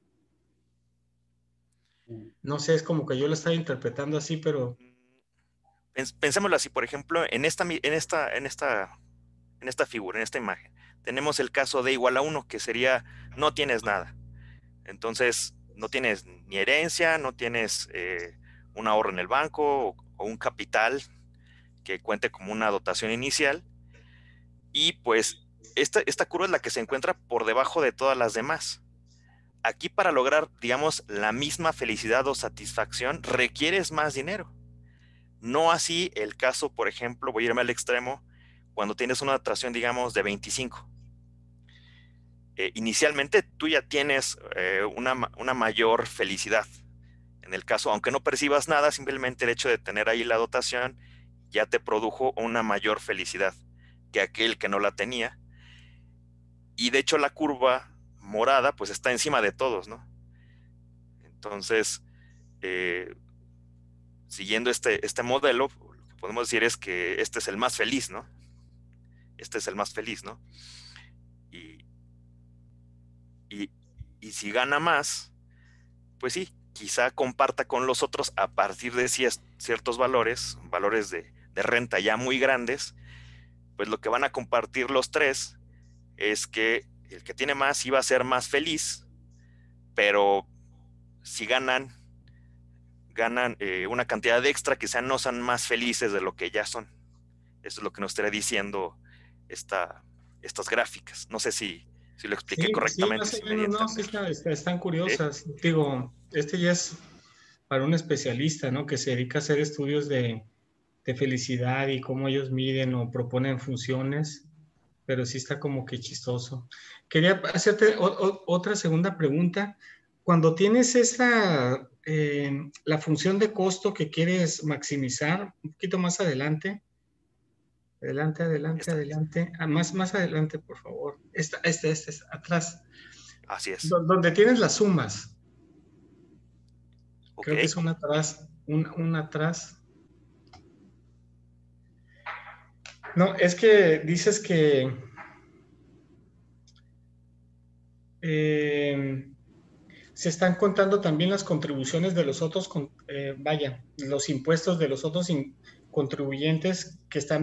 No sé, es como que yo lo estaba interpretando así, pero... Pensémoslo así, por ejemplo, en esta figura, en esta imagen, tenemos el caso de igual a 1, que sería no tienes nada. Entonces, no tienes ni herencia, no tienes un ahorro en el banco o un capital que cuente como una dotación inicial. Y pues esta curva es la que se encuentra por debajo de todas las demás. Aquí, para lograr, digamos, la misma felicidad o satisfacción, requieres más dinero. No así el caso, por ejemplo, voy a irme al extremo, cuando tienes una dotación, digamos, de 25. Inicialmente tú ya tienes una mayor felicidad. En el caso, aunque no percibas nada, simplemente el hecho de tener ahí la dotación ya te produjo una mayor felicidad que aquel que no la tenía. Y de hecho la curva morada pues está encima de todos, ¿no? Entonces, siguiendo este modelo, lo que podemos decir es que este es el más feliz, ¿no? Este es el más feliz, ¿no? Y, y, y si gana más, pues sí, quizá comparta con los otros a partir de ciertos valores de renta ya muy grandes, pues lo que van a compartir los tres es que el que tiene más iba a ser más feliz, pero si ganan una cantidad de extra, quizá no son más felices de lo que ya son. Eso es lo que nos estaría diciendo estas gráficas. No sé si lo expliqué Sí, correctamente, más o si me di a menos, no, sí entender. están ¿Sí? curiosas. Digo, este ya es para un especialista, ¿no? Que se dedica a hacer estudios de felicidad y cómo ellos miden o proponen funciones, pero sí está como que chistoso. Quería hacerte otra segunda pregunta. Cuando tienes la función de costo que quieres maximizar, un poquito más adelante, Esta. adelante, más adelante, por favor. Esta, atrás, Así es. donde tienes las sumas. Ok. Creo que es una atrás, una atrás. No, es que dices que se están contando también las contribuciones de los otros vaya, los impuestos de los otros contribuyentes que están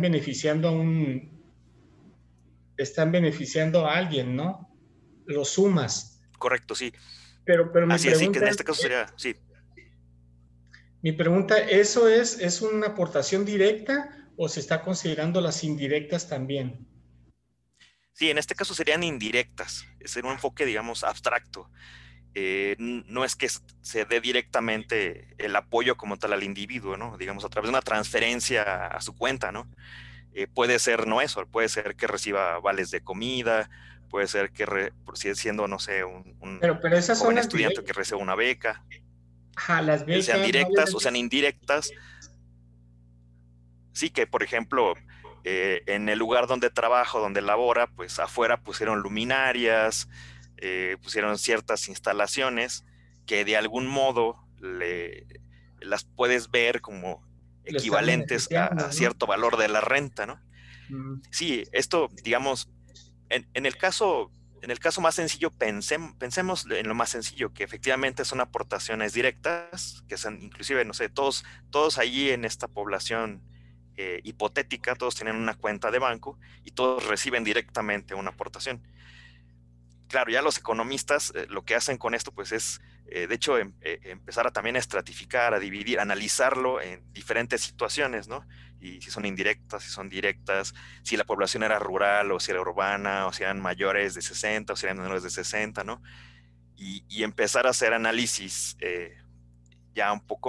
beneficiando a alguien, ¿no? Los sumas. Correcto, sí. Pero mi Así es, sí, que en pregunta este caso sería, sí. Mi pregunta, ¿eso es una aportación directa o se está considerando las indirectas también? Sí, en este caso serían indirectas, es un enfoque, digamos, abstracto. No es que se dé directamente el apoyo como tal al individuo, ¿no? Digamos, a través de una transferencia a su cuenta, ¿no? Puede ser no eso, puede ser que reciba vales de comida, puede ser que, siendo, no sé, un Pero esas son joven las estudiante que directas. reciba una beca, Ajá, las sean becas, directas o sean indirectas. Sí, que por ejemplo, en el lugar donde trabajo, donde labora, pues afuera pusieron luminarias, pusieron ciertas instalaciones que de algún modo las puedes ver como lo están equivalentes beneficiando, a ¿no? cierto valor de la renta, ¿no? Mm, Sí, esto, digamos, en el caso más sencillo, pensemos en lo más sencillo, que efectivamente son aportaciones directas, que son inclusive, no sé, todos allí en esta población hipotética, todos tienen una cuenta de banco y todos reciben directamente una aportación. Claro, ya los economistas lo que hacen con esto, pues es, de hecho, empezar a también a estratificar, a dividir, a analizarlo en diferentes situaciones, ¿no? Y si son indirectas, si son directas, si la población era rural o si era urbana, o si eran mayores de 60 o si eran menores de 60, ¿no? Y empezar a hacer análisis ya un poco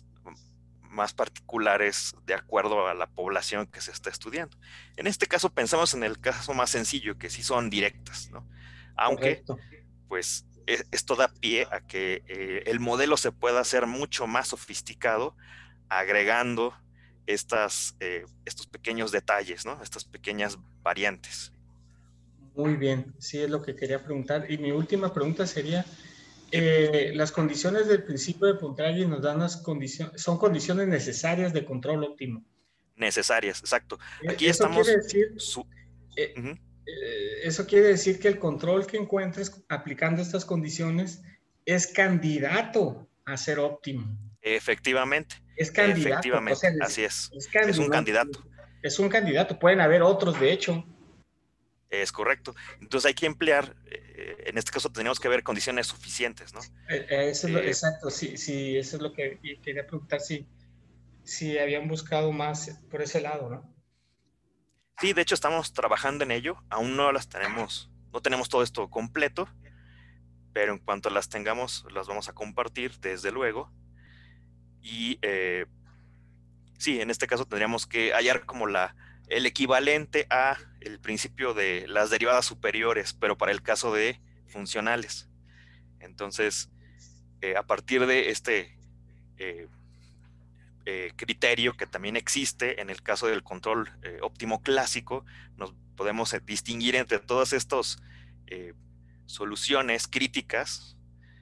más particulares de acuerdo a la población que se está estudiando. En este caso pensamos en el caso más sencillo, que sí son directas, ¿no? Aunque correcto. pues esto da pie a que el modelo se pueda hacer mucho más sofisticado agregando estos pequeños detalles, ¿no? Estas pequeñas variantes. Muy bien, sí es lo que quería preguntar. Y mi última pregunta sería, Sí, las condiciones del principio de Puntraggi nos dan las condiciones, son condiciones necesarias de control óptimo. necesarias, exacto. Aquí Eso quiere estamos... decir, Su, eh, uh-huh. eso quiere decir que el control que encuentres aplicando estas condiciones es candidato a ser óptimo. Efectivamente, Es candidato, o efectivamente, sea, así es. es Es un candidato. candidato, Es un candidato, pueden haber otros, de hecho. es correcto. Entonces hay que emplear, en este caso tenemos que ver condiciones suficientes, ¿no? Eso es exacto, sí, sí, eso es lo que quería preguntar, si habían buscado más por ese lado, ¿no? Sí, de hecho estamos trabajando en ello, aún no las tenemos, no tenemos todo esto completo, pero en cuanto las tengamos, las vamos a compartir, desde luego. Y sí, en este caso tendríamos que hallar como el equivalente a el principio de las derivadas superiores, pero para el caso de funcionales. Entonces, a partir de este eh, criterio que también existe en el caso del control óptimo clásico, nos podemos distinguir entre todas estas soluciones críticas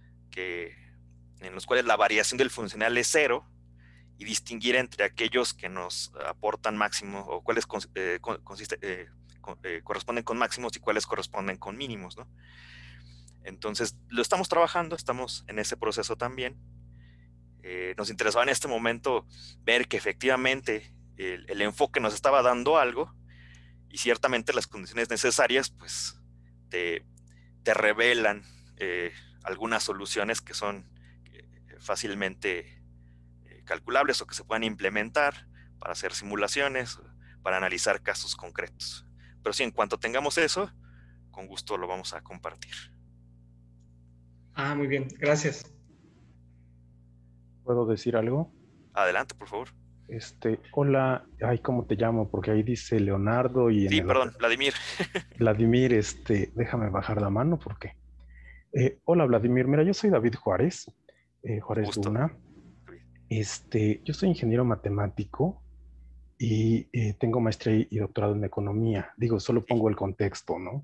en los cuales la variación del funcional es cero, y distinguir entre aquellos que nos aportan máximo o cuáles corresponden con máximos y cuáles corresponden con mínimos, ¿no? Entonces, lo estamos trabajando, estamos en ese proceso también. Nos interesaba en este momento ver que efectivamente el enfoque nos estaba dando algo, y ciertamente las condiciones necesarias pues te, te revelan algunas soluciones que son fácilmente calculables o que se puedan implementar para hacer simulaciones, para analizar casos concretos. Pero sí, en cuanto tengamos eso, con gusto lo vamos a compartir. Ah, muy bien, gracias. ¿Puedo decir algo? Adelante, por favor. Hola, ay, ¿cómo te llamo? Porque ahí dice Leonardo y en Sí, el perdón, Vladimir. Vladimir, déjame bajar la mano porque. Hola, Vladimir, mira, yo soy David Juárez, Juárez Gusto. Luna. Yo soy ingeniero matemático y tengo maestría y doctorado en economía. Digo, solo Sí. pongo el contexto, ¿no?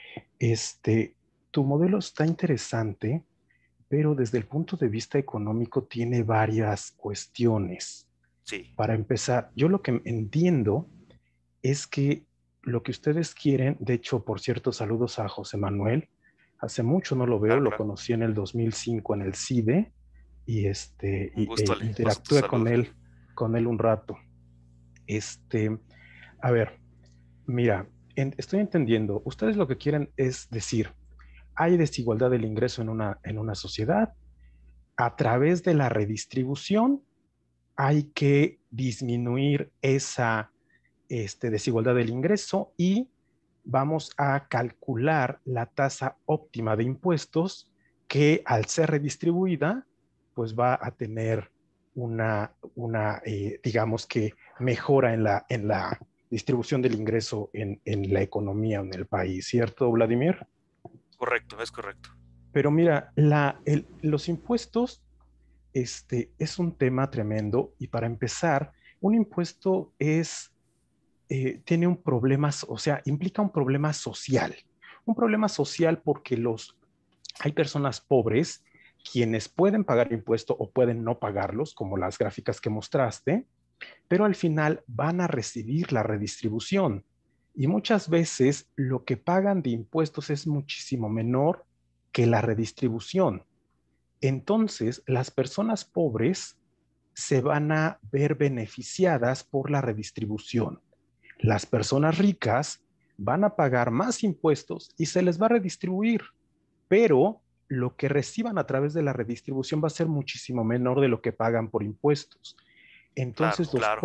Tu modelo está interesante, pero desde el punto de vista económico tiene varias cuestiones. Sí. Para empezar, yo lo que entiendo es que lo que ustedes quieren, de hecho, por cierto, saludos a José Manuel. Hace mucho no lo veo, Claro, lo claro. conocí en el 2005 en el CIDE Un gusto, Ale. Paso tu Interactúe saludo. con él un rato. A ver, mira, estoy entendiendo, ustedes lo que quieren es decir, hay desigualdad del ingreso en una sociedad, a través de la redistribución hay que disminuir esa desigualdad del ingreso y vamos a calcular la tasa óptima de impuestos que al ser redistribuida, pues va a tener digamos que mejora en la distribución del ingreso en la economía o en el país, ¿cierto, Vladimir? Correcto, es correcto. Pero mira, los impuestos es un tema tremendo y para empezar, un impuesto tiene un problema, o sea, implica un problema social. Un problema social porque hay personas pobres quienes pueden pagar impuestos o pueden no pagarlos, como las gráficas que mostraste, pero al final van a recibir la redistribución. Y muchas veces lo que pagan de impuestos es muchísimo menor que la redistribución. Entonces, las personas pobres se van a ver beneficiadas por la redistribución. Las personas ricas van a pagar más impuestos y se les va a redistribuir, pero lo que reciban a través de la redistribución va a ser muchísimo menor de lo que pagan por impuestos. Claro, Entonces claro.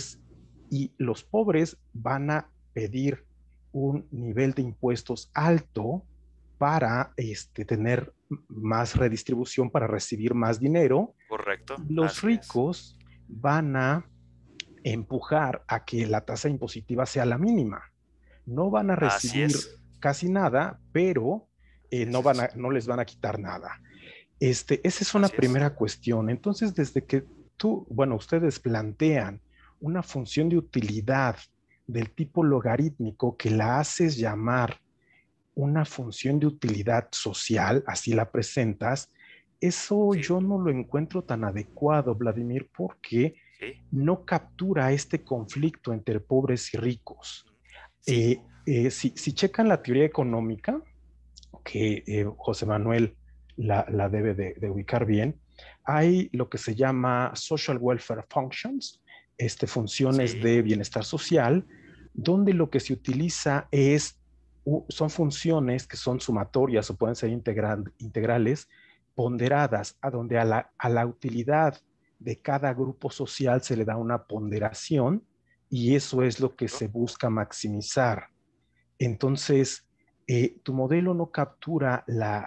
los pobres van a pedir un nivel de impuestos alto para tener más redistribución, para recibir más dinero. Correcto. Los Así ricos van a empujar a que la tasa impositiva sea la mínima. No van a Así recibir es. casi nada, pero no les van a quitar nada. Esa es una Así es. primera cuestión. Entonces, desde que ustedes plantean una función de utilidad del tipo logarítmico que la haces llamar una función de utilidad social, así la presentas, eso Sí, yo no lo encuentro tan adecuado, Vladimir, porque sí, no captura este conflicto entre pobres y ricos. sí. Si checan la teoría económica, que José Manuel la debe de ubicar bien, hay lo que se llama social welfare functions, funciones Sí, de bienestar social, donde lo que se utiliza son funciones que son sumatorias o pueden ser integrales, ponderadas, a donde a la utilidad de cada grupo social se le da una ponderación y eso es lo que correcto. se busca maximizar. Entonces, tu modelo no captura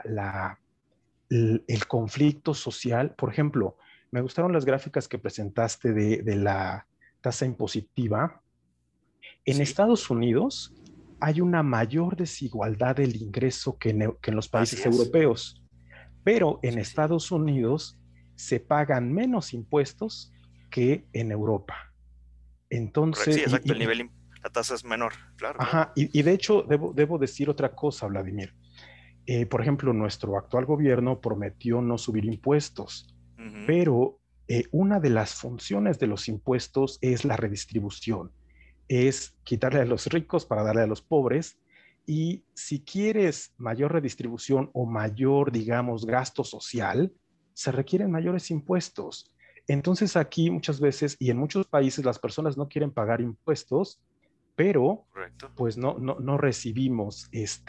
el conflicto social. Por ejemplo, me gustaron las gráficas que presentaste de la tasa impositiva. En Sí, Estados Unidos hay una mayor desigualdad del ingreso que en los así países es. europeos, pero en Sí, sí. Estados Unidos se pagan menos impuestos que en Europa. Correcto. Sí, Entonces, exacto. La tasa es menor. Claro, claro. ajá, y de hecho debo decir otra cosa, Vladimir. Por ejemplo, nuestro actual gobierno prometió no subir impuestos, Ujú. pero una de las funciones de los impuestos es la redistribución, es quitarle a los ricos para darle a los pobres. Y si quieres mayor redistribución o mayor, digamos, gasto social, se requieren mayores impuestos. Entonces aquí muchas veces y en muchos países las personas no quieren pagar impuestos, pero Correcto. pues no recibimos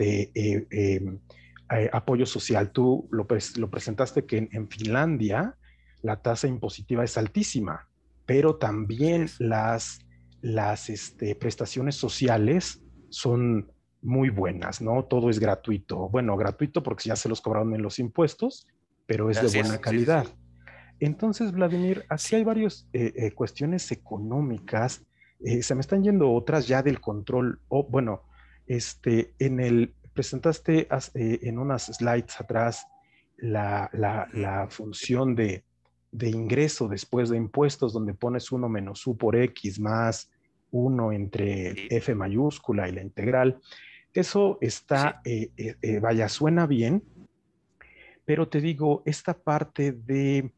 apoyo social. Tú lo presentaste que en Finlandia la tasa impositiva es altísima, pero Así también es. las prestaciones sociales son muy buenas, ¿no? Todo es gratuito. Bueno, gratuito porque ya se los cobraron en los impuestos, pero es de Así buena es. Sí, sí, calidad. sí. Entonces, Vladimir, aquí hay Sí. varias cuestiones económicas. Se me están yendo otras ya del control. Bueno, presentaste en unas slides atrás Ujú. la función de ingreso después de impuestos, donde pones 1 menos U por X más 1 entre Sí, F mayúscula y la integral. Eso sí, sí. vaya, suena bien, pero te digo, esta parte de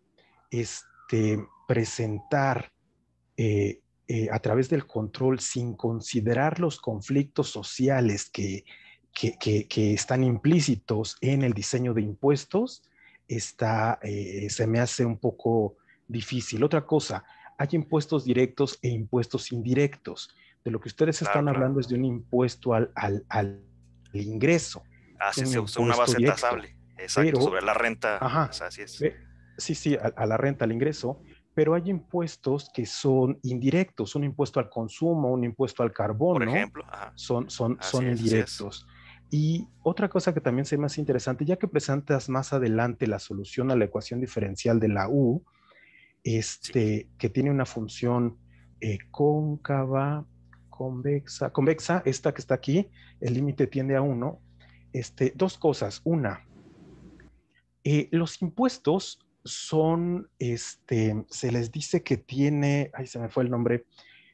presentar a través del control sin considerar los conflictos sociales que están implícitos en el diseño de impuestos, se me hace un poco difícil. Otra cosa, hay impuestos directos e impuestos indirectos. De lo que ustedes están hablando es de un impuesto al ingreso. Es Sí, un se usa una impuesto base directo. tasable, exacto, Pero, sobre la renta, ajá, pues así es. Sí, a la renta, al ingreso, pero hay impuestos que son indirectos, un impuesto al consumo, un impuesto al carbono, por ejemplo, son así es. indirectos. Y otra cosa que también se me hace interesante, ya que presentas más adelante la solución a la ecuación diferencial de la U, que tiene una función cóncava, convexa, esta que está aquí, el límite tiende a 1. Dos cosas. Una, los impuestos son, se les dice que tiene, ay, se me fue el nombre,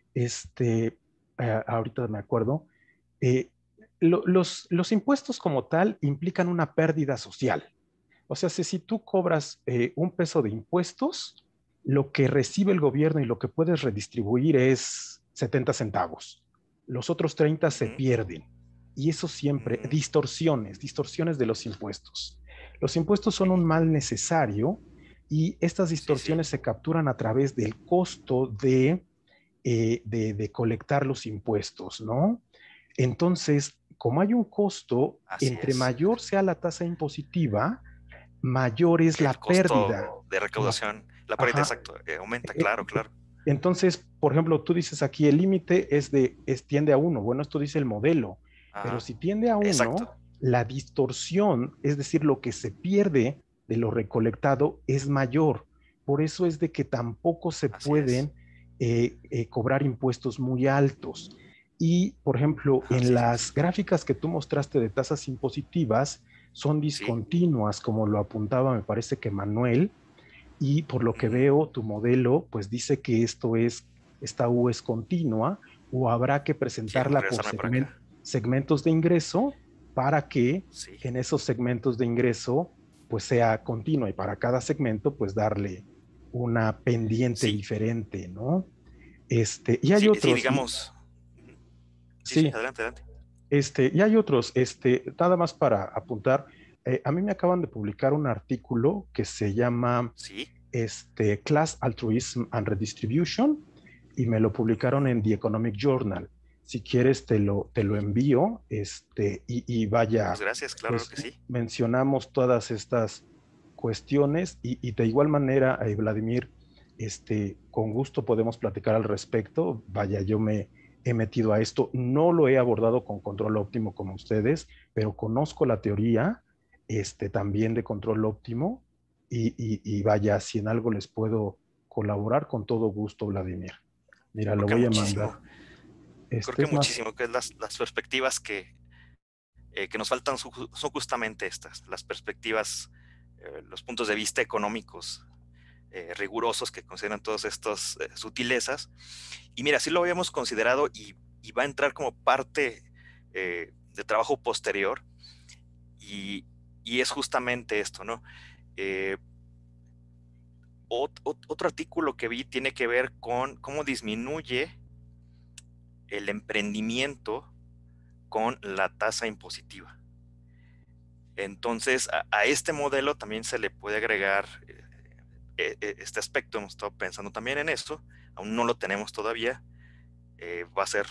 ahorita me acuerdo, los impuestos como tal implican una pérdida social. O sea, si tú cobras un peso de impuestos, lo que recibe el gobierno y lo que puedes redistribuir es 70 centavos. Los otros 30 se pierden. Y eso siempre, distorsiones de los impuestos. Los impuestos son un mal necesario y estas distorsiones se capturan a través del costo de colectar los impuestos, ¿no? Entonces, como hay un costo, entre mayor sea la tasa impositiva, mayor es la pérdida de recaudación, la pérdida, exacto, aumenta, claro. Entonces, por ejemplo, tú dices aquí el límite tiende a 1. Bueno, esto dice el modelo, pero si tiende a 1, la distorsión, es decir, lo que se pierde de lo recolectado es mayor. Por eso es de que tampoco se pueden cobrar impuestos muy altos. Y, por ejemplo, en las gráficas que tú mostraste de tasas impositivas, son discontinuas, como lo apuntaba, me parece que Manuel, y por lo que veo, tu modelo, pues dice que esta U es continua, o habrá que presentarla por segmentos de ingreso para que en esos segmentos de ingreso, pues sea continua, y para cada segmento, pues darle una pendiente diferente, ¿no? Y hay otros. Digamos. Adelante. Y hay otros, nada más para apuntar, a mí me acaban de publicar un artículo que se llama Class Altruism and Redistribution, y me lo publicaron en The Economic Journal. Si quieres te lo envío, y vaya, pues gracias, claro que sí. Mencionamos todas estas cuestiones, y de igual manera, Vladimir, con gusto podemos platicar al respecto. Vaya, yo me he metido a esto, no lo he abordado con control óptimo como ustedes, pero conozco la teoría también de control óptimo, y vaya, si en algo les puedo colaborar, con todo gusto, Vladimir. Mira, lo voy a mandar. Creo que muchísimo, que las perspectivas que nos faltan son justamente estas, las perspectivas, los puntos de vista económicos rigurosos que consideran todas estas sutilezas. Y mira, sí lo habíamos considerado, y va a entrar como parte de trabajo posterior, y es justamente esto, ¿no? Otro artículo que vi tiene que ver con cómo disminuye el emprendimiento con la tasa impositiva. Entonces, a este modelo también se le puede agregar este aspecto. Hemos estado pensando también en eso, aún no lo tenemos todavía. Va a ser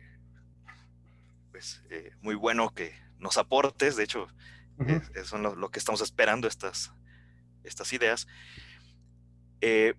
muy bueno que nos aportes. De hecho, son lo que estamos esperando, estas ideas, de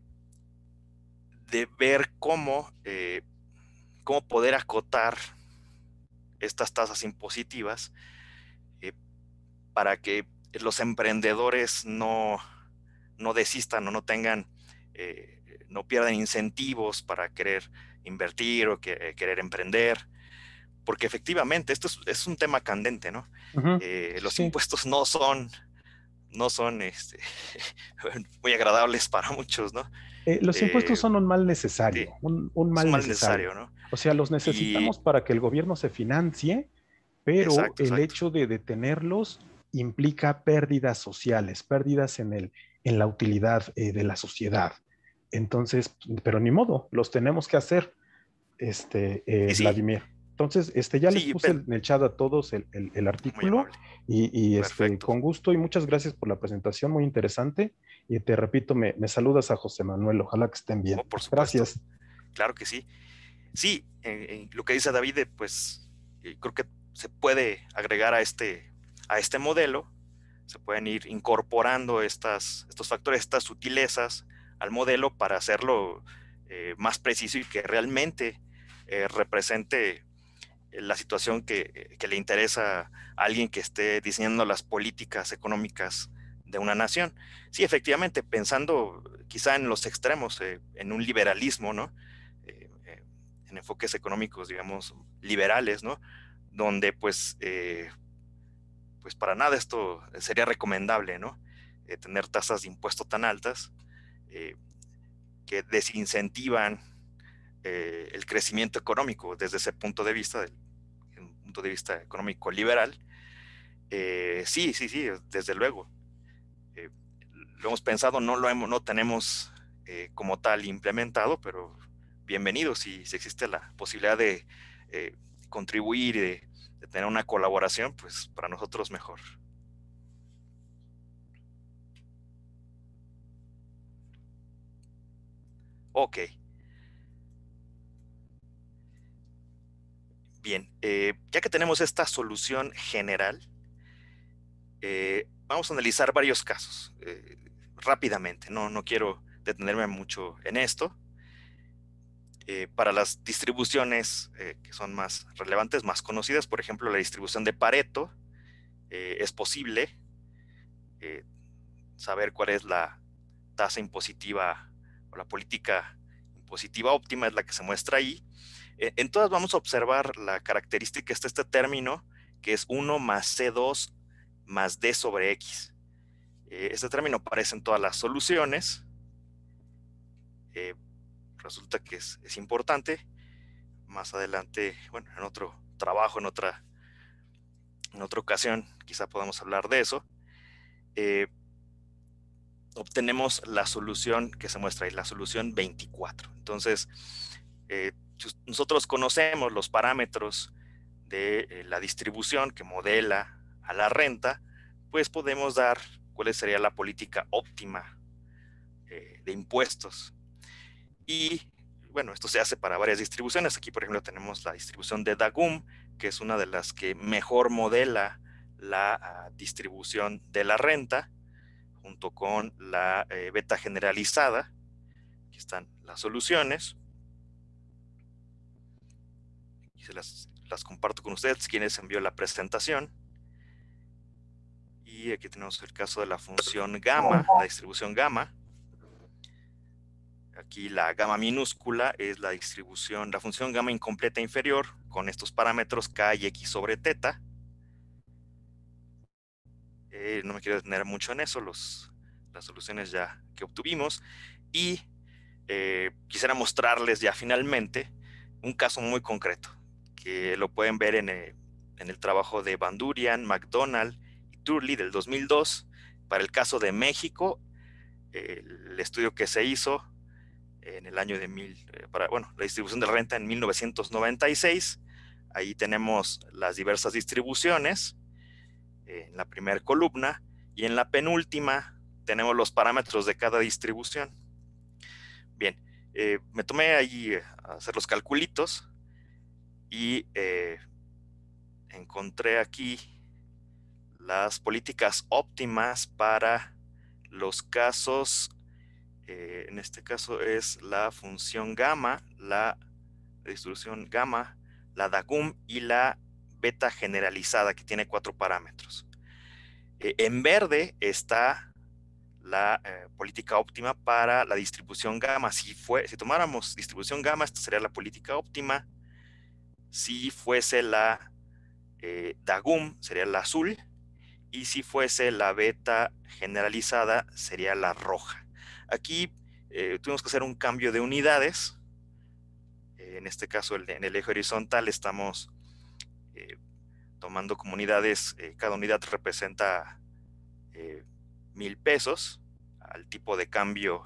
ver cómo poder acotar estas tasas impositivas para que los emprendedores no desistan o no pierdan incentivos para querer invertir o querer emprender, porque efectivamente esto es un tema candente, ¿no? Los impuestos no son muy agradables para muchos, ¿no? Los impuestos son un mal necesario, un mal necesario, ¿no? O sea, los necesitamos para que el gobierno se financie, pero el hecho de detenerlos implica pérdidas sociales, pérdidas en la utilidad de la sociedad. Entonces, pero ni modo, los tenemos que hacer, Vladimir. Entonces, ya les Sí, puse en el chat a todos el muy artículo amable. y Perfecto. con gusto y muchas gracias por la presentación, muy interesante. Y te repito, me saludas a José Manuel, ojalá que estén bien. Oh, por supuesto. Gracias. Claro que sí. Sí, lo que dice David, pues creo que se puede agregar a este modelo, se pueden ir incorporando estos factores, estas sutilezas al modelo para hacerlo más preciso y que realmente represente la situación que le interesa a alguien que esté diseñando las políticas económicas de una nación. Sí, efectivamente, pensando quizá en los extremos, en un liberalismo, ¿no? En enfoques económicos, digamos, liberales, ¿no? Donde pues para nada esto sería recomendable, ¿no? Tener tasas de impuesto tan altas eh, que desincentivan el crecimiento económico desde ese punto de vista, un punto de vista económico liberal. Sí, desde luego. Eh, lo hemos pensado, no tenemos como tal implementado, pero bienvenido si existe la posibilidad de contribuir y de tener una colaboración, pues para nosotros mejor. Ok. Bien, ya que tenemos esta solución general, vamos a analizar varios casos rápidamente. No quiero detenerme mucho en esto. Para las distribuciones que son más relevantes, más conocidas, por ejemplo, la distribución de Pareto, es posible saber cuál es la tasa impositiva o la política impositiva óptima, es la que se muestra ahí. En todas vamos a observar la característica, este término, que es 1 más C2 más D sobre X. Este término aparece en todas las soluciones. Resulta que es importante. Más adelante, bueno, en otro trabajo, en otra ocasión, quizá podamos hablar de eso. Obtenemos la solución que se muestra ahí, la solución 24. Entonces, nosotros conocemos los parámetros de la distribución que modela a la renta, pues podemos dar cuál sería la política óptima de impuestos. Y bueno, esto se hace para varias distribuciones. Aquí, por ejemplo, tenemos la distribución de Dagum, que es una de las que mejor modela la distribución de la renta, junto con la beta generalizada. Aquí están las soluciones. Y se las comparto con ustedes, quienes envió la presentación. Y aquí tenemos el caso de la función gamma, la distribución gamma. Aquí la gamma minúscula es la distribución, la función gamma incompleta inferior con estos parámetros k y x sobre teta. No me quiero detener mucho en eso, las soluciones ya que obtuvimos. Y quisiera mostrarles ya finalmente un caso muy concreto, que lo pueden ver en el trabajo de Bandurian, McDonald y Turley del 2002. Para el caso de México, el estudio que se hizo en el año de la distribución de renta en 1996. Ahí tenemos las diversas distribuciones en la primera columna, y en la penúltima tenemos los parámetros de cada distribución. Bien, me tomé ahí a hacer los calculitos y encontré aquí las políticas óptimas para los casos. En este caso es la función gamma, la distribución gamma, la Dagum y la beta generalizada, que tiene 4 parámetros. En verde está la política óptima para la distribución gamma. Si tomáramos distribución gamma, esta sería la política óptima. Si fuese la Dagum, sería la azul. Y si fuese la beta generalizada, sería la roja. Aquí tuvimos que hacer un cambio de unidades. En este caso, en el eje horizontal, estamos tomando como unidades, cada unidad representa 1,000 pesos al tipo de cambio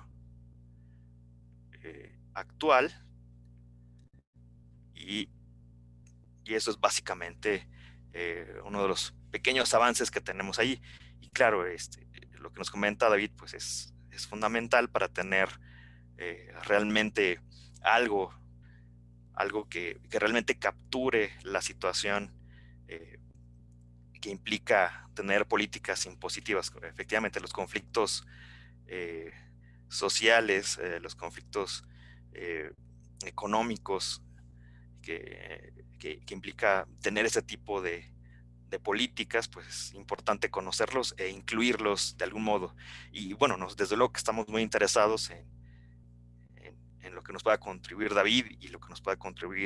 actual. Y Y eso es básicamente uno de los pequeños avances que tenemos ahí. Y claro, lo que nos comenta David, pues es fundamental para tener realmente algo que realmente capture la situación que implica tener políticas impositivas. Efectivamente, los conflictos sociales, los conflictos económicos que implica tener ese tipo de políticas, pues es importante conocerlos e incluirlos de algún modo. Y bueno, desde luego que estamos muy interesados en lo que nos pueda contribuir David y lo que nos pueda contribuir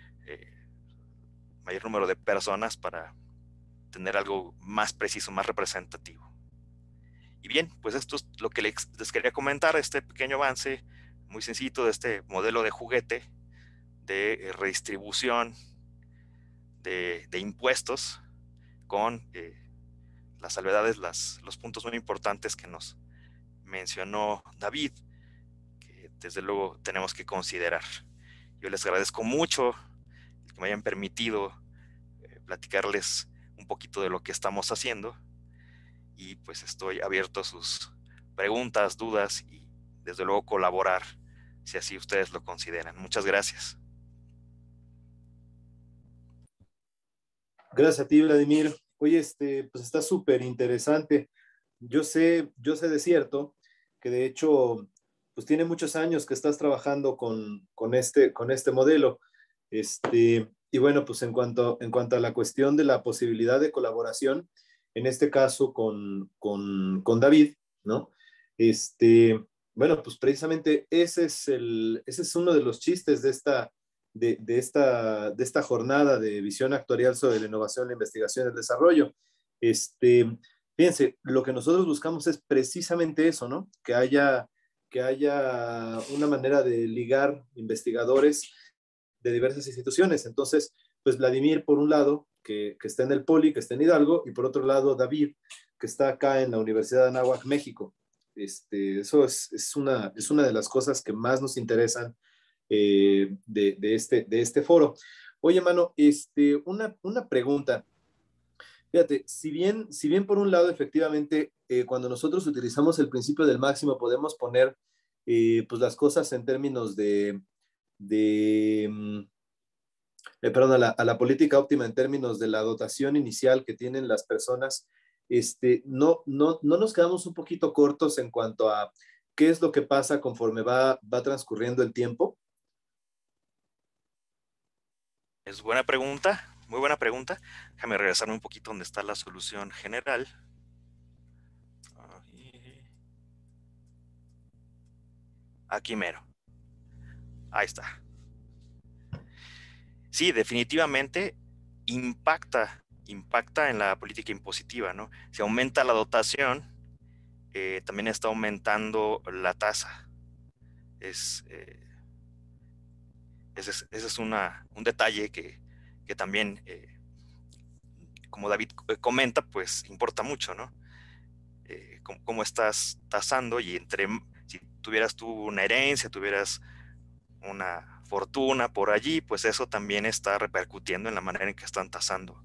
mayor número de personas para tener algo más preciso, más representativo. Y bien, pues esto es lo que les quería comentar, este pequeño avance muy sencillo de este modelo de juguete de redistribución de impuestos con las salvedades, los puntos muy importantes que nos mencionó David, que desde luego tenemos que considerar. Yo les agradezco mucho que me hayan permitido platicarles un poquito de lo que estamos haciendo, y pues estoy abierto a sus preguntas, dudas y desde luego colaborar si así ustedes lo consideran. Muchas gracias. Gracias a ti, Vladimir. Oye, pues está súper interesante. Yo sé de cierto que de hecho, pues tiene muchos años que estás trabajando con este modelo. Y bueno, pues en cuanto a la cuestión de la posibilidad de colaboración, en este caso con David, ¿no? Bueno, pues precisamente ese es uno de los chistes de esta jornada de visión actuarial sobre la innovación, la investigación y el desarrollo. Fíjense, lo que nosotros buscamos es precisamente eso, ¿no? Que haya una manera de ligar investigadores de diversas instituciones. Entonces, pues Vladimir, por un lado, que está en el Poli, que está en Hidalgo, y por otro lado, David, que está acá en la Universidad de Anáhuac, México. Eso es una de las cosas que más nos interesan de este foro. Oye, mano, una pregunta. Fíjate, si bien por un lado, efectivamente, cuando nosotros utilizamos el principio del máximo, podemos poner pues las cosas en términos de perdón, a la política óptima en términos de la dotación inicial que tienen las personas, no nos quedamos un poquito cortos en cuanto a qué es lo que pasa conforme va transcurriendo el tiempo. Es buena pregunta, muy buena pregunta. Déjame regresarme un poquito donde está la solución general. Aquí mero. Ahí está. Sí, definitivamente impacta en la política impositiva, ¿no? Si aumenta la dotación, también está aumentando la tasa. Ese es un detalle que también, como David comenta, pues importa mucho, ¿no? Cómo estás tasando, y si tuvieras tú una herencia, tuvieras una fortuna por allí, pues eso también está repercutiendo en la manera en que están tasando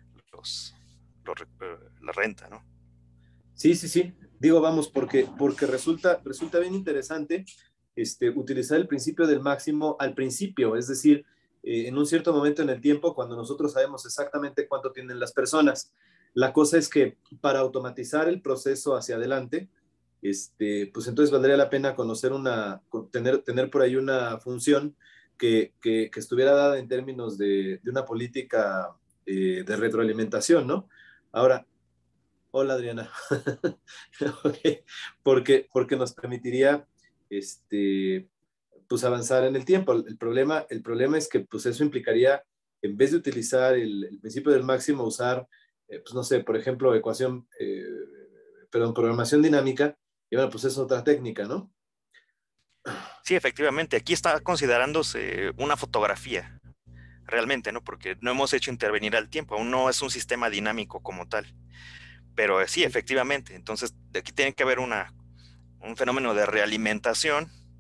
la renta, ¿no? Sí. Digo, vamos, porque resulta bien interesante utilizar el principio del máximo al principio, es decir, en un cierto momento en el tiempo, cuando nosotros sabemos exactamente cuánto tienen las personas. La cosa es que para automatizar el proceso hacia adelante, pues entonces valdría la pena tener por ahí una función que estuviera dada en términos de una política de retroalimentación, ¿no? Ahora, hola Adriana, okay. Porque nos permitiría pues avanzar en el tiempo. El problema es que pues eso implicaría, en vez de utilizar el principio del máximo, usar, pues no sé, por ejemplo, programación dinámica, y bueno, pues es otra técnica, ¿no? Sí, efectivamente, aquí está considerándose una fotografía, realmente, ¿no? Porque no hemos hecho intervenir al tiempo, aún no es un sistema dinámico como tal. Pero sí, efectivamente, entonces de aquí tiene que haber un fenómeno de realimentación,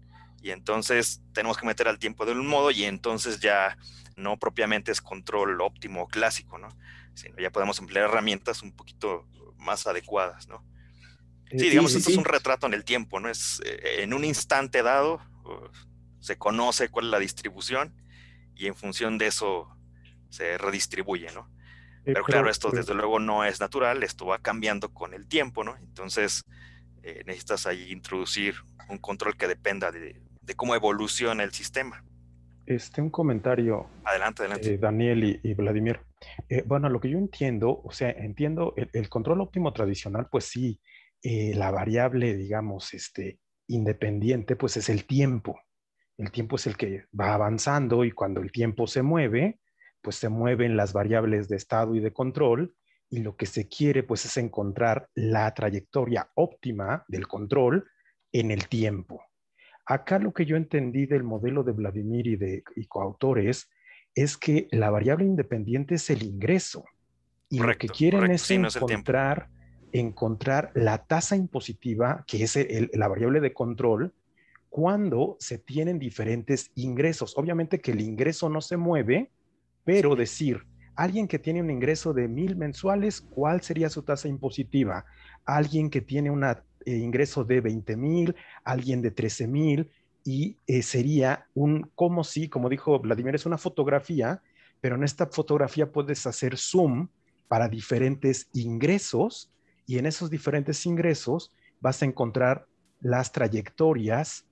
y entonces tenemos que meter al tiempo de un modo y entonces ya no propiamente es control óptimo o clásico, ¿no? Sino ya podemos emplear herramientas un poquito más adecuadas, ¿no? Sí, Sí, digamos, sí, esto es un sí. retrato en el tiempo, ¿no? Es en un instante dado, se conoce cuál es la distribución y en función de eso se redistribuye, ¿no? Pero claro, esto desde luego no es natural, esto va cambiando con el tiempo, ¿no? Entonces necesitas ahí introducir un control que dependa de cómo evoluciona el sistema. Un comentario, Adelante, adelante. Daniel y Vladimir. Bueno, lo que yo entiendo, o sea, entiendo el control óptimo tradicional, pues sí, la variable, digamos, independiente, pues es el tiempo. El tiempo es el que va avanzando y cuando el tiempo se mueve, pues se mueven las variables de estado y de control y lo que se quiere, pues es encontrar la trayectoria óptima del control en el tiempo. Acá lo que yo entendí del modelo de Vladimir y coautores es que la variable independiente es el ingreso y lo que Correcto, quieren correcto, es sí, no es el tiempo. encontrar la tasa impositiva, que es la variable de control, cuando se tienen diferentes ingresos. Obviamente que el ingreso no se mueve, pero decir, alguien que tiene un ingreso de 1,000 mensuales, ¿cuál sería su tasa impositiva? Alguien que tiene un ingreso de 20,000, alguien de 13,000, y sería como si, como dijo Vladimir, es una fotografía, pero en esta fotografía puedes hacer zoom para diferentes ingresos y en esos diferentes ingresos vas a encontrar las trayectorias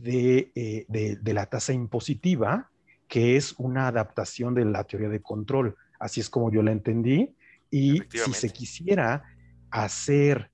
de la tasa impositiva, que es una adaptación de la teoría de control. Así es como yo la entendí. Y si se quisiera hacer,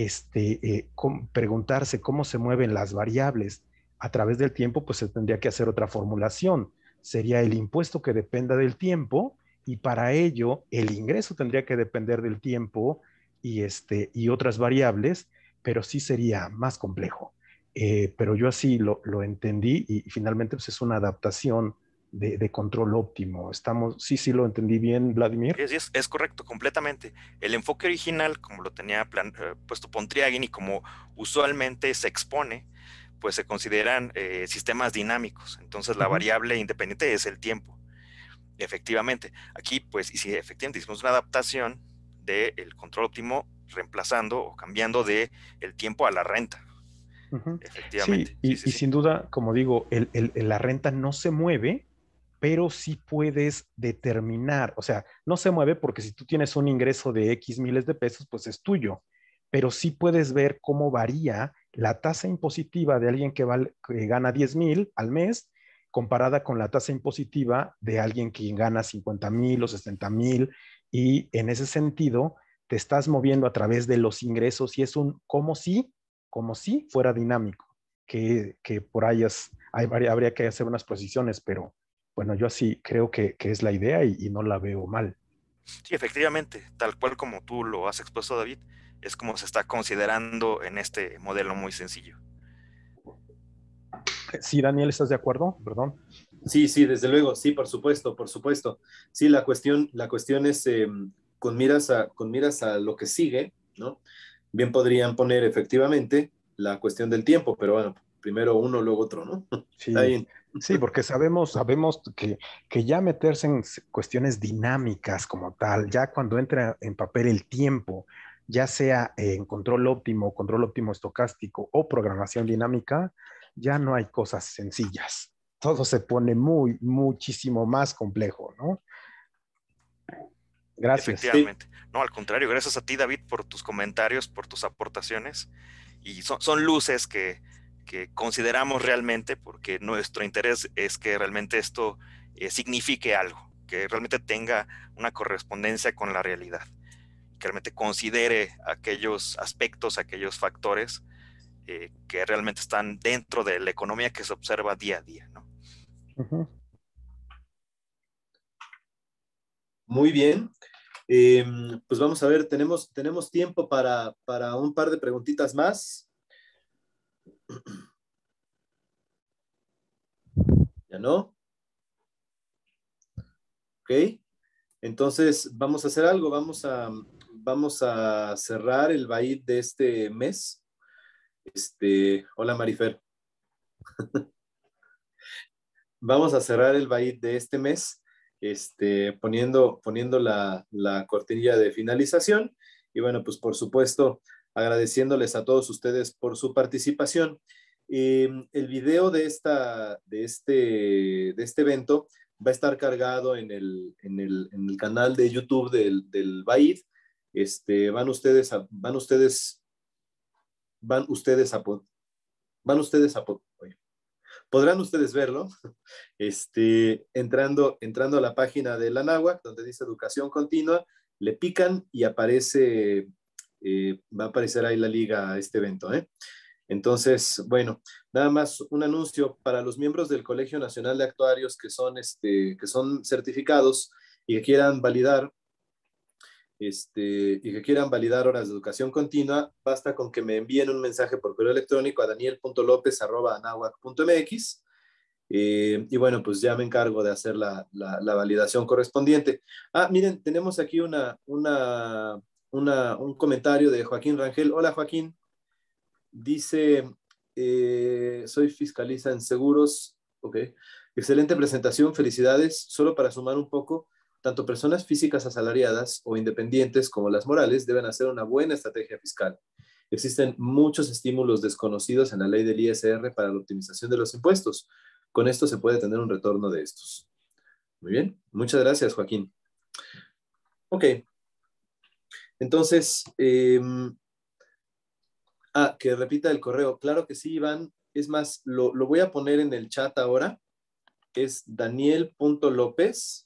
preguntarse cómo se mueven las variables a través del tiempo, pues se tendría que hacer otra formulación. Sería el impuesto que dependa del tiempo y para ello el ingreso tendría que depender del tiempo y otras variables, pero sí sería más complejo. Pero yo así lo entendí y finalmente pues, es una adaptación de control óptimo. Sí lo entendí bien, Vladimir. Es correcto, completamente. El enfoque original, como lo tenía puesto Pontryagin y como usualmente se expone, pues se consideran sistemas dinámicos. Entonces la variable independiente es el tiempo. Efectivamente. Aquí, pues, y si efectivamente hicimos una adaptación del control óptimo reemplazando o cambiando de el tiempo a la renta. Efectivamente. Sí, y sin duda, como digo, la renta no se mueve, pero sí puedes determinar, o sea, no se mueve porque si tú tienes un ingreso de X miles de pesos, pues es tuyo, pero sí puedes ver cómo varía la tasa impositiva de alguien que gana 10,000 al mes comparada con la tasa impositiva de alguien que gana 50,000 o 60,000, y en ese sentido te estás moviendo a través de los ingresos y es como si fuera dinámico, que por ahí habría que hacer unas precisiones, pero bueno, yo así creo que es la idea y no la veo mal. Sí, efectivamente, tal cual como tú lo has expuesto, David, es como se está considerando en este modelo muy sencillo. Sí, Daniel, ¿estás de acuerdo? Perdón. Sí, sí, desde luego, sí, por supuesto, por supuesto. Sí, la cuestión es con miras a lo que sigue, ¿no? Bien podrían poner efectivamente la cuestión del tiempo, pero bueno, primero uno, luego otro, ¿no? Sí, sí, porque sabemos que ya meterse en cuestiones dinámicas como tal, ya cuando entra en papel el tiempo, ya sea en control óptimo estocástico o programación dinámica, ya no hay cosas sencillas. Todo se pone muchísimo más complejo, ¿no? Gracias. Efectivamente. No, al contrario, gracias a ti, David, por tus comentarios, por tus aportaciones. Y son luces que consideramos realmente, porque nuestro interés es que realmente esto signifique algo, que realmente tenga una correspondencia con la realidad, que realmente considere aquellos aspectos, aquellos factores que realmente están dentro de la economía que se observa día a día, ¿no? Muy bien. Pues vamos a ver, tenemos tiempo para un par de preguntitas más. ¿Ya no? Ok. Entonces, vamos a hacer algo. Vamos a cerrar el BAID de este mes. Hola, Marifer. vamos a cerrar el BAID de este mes, poniendo la cortinilla de finalización. Y bueno, pues por supuesto, agradeciéndoles a todos ustedes por su participación. El video de este evento va a estar cargado en el canal de YouTube del BAID. Van ustedes a podrán ustedes verlo entrando a la página de la Anáhuac, donde dice Educación Continua, le pican y aparece, va a aparecer ahí la liga a este evento. Entonces, bueno, nada más un anuncio para los miembros del Colegio Nacional de Actuarios que son certificados y que quieran validar horas de educación continua. Basta con que me envíen un mensaje por correo electrónico a daniel.lopez@anahuac.mx, y bueno, pues ya me encargo de hacer la validación correspondiente. Miren, tenemos aquí un comentario de Joaquín Rangel. Hola, Joaquín. Dice, soy fiscalista en seguros. Ok. Excelente presentación, felicidades. Solo para sumar un poco, tanto personas físicas asalariadas o independientes como las morales deben hacer una buena estrategia fiscal. Existen muchos estímulos desconocidos en la ley del ISR para la optimización de los impuestos. Con esto se puede tener un retorno de estos. Muy bien, muchas gracias, Joaquín. Ok, entonces, que repita el correo. Claro que sí, Iván. Es más, lo voy a poner en el chat ahora. Es daniel.lopez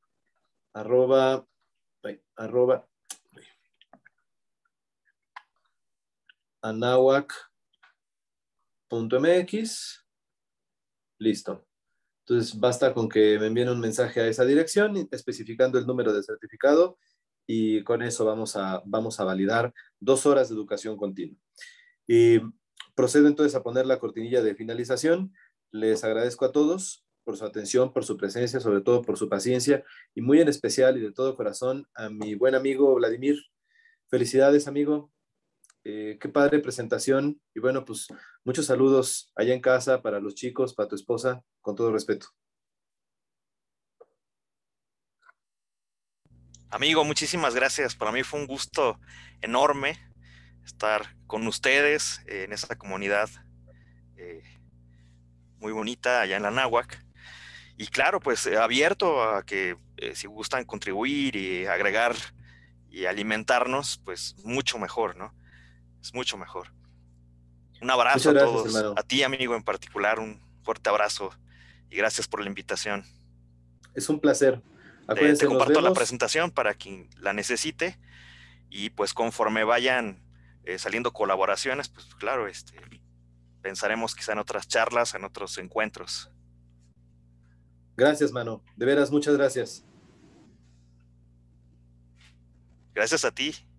@anahuac.mx. Listo. Entonces basta con que me envíen un mensaje a esa dirección especificando el número de certificado y con eso vamos a validar 2 horas de educación continua. Y procedo entonces a poner la cortinilla de finalización. Les agradezco a todos por su atención, por su presencia, sobre todo por su paciencia y muy en especial y de todo corazón a mi buen amigo Vladimir. Felicidades, amigo. Qué padre presentación y bueno, pues muchos saludos allá en casa para los chicos, para tu esposa, con todo respeto. Amigo, muchísimas gracias. Para mí fue un gusto enorme estar con ustedes en esta comunidad muy bonita allá en la Anáhuac. Y claro, pues abierto a que si gustan contribuir y agregar y alimentarnos, pues mucho mejor, ¿no? Es mucho mejor. Un abrazo Muchas a gracias, todos, hermano. a ti, amigo, en particular, un fuerte abrazo y gracias por la invitación. Es un placer. Te Acuérdense, nos comparto la vemos. presentación para quien la necesite y pues conforme vayan saliendo colaboraciones, pues claro, pensaremos quizá en otras charlas, en otros encuentros. Gracias, mano. De veras, muchas gracias. Gracias a ti.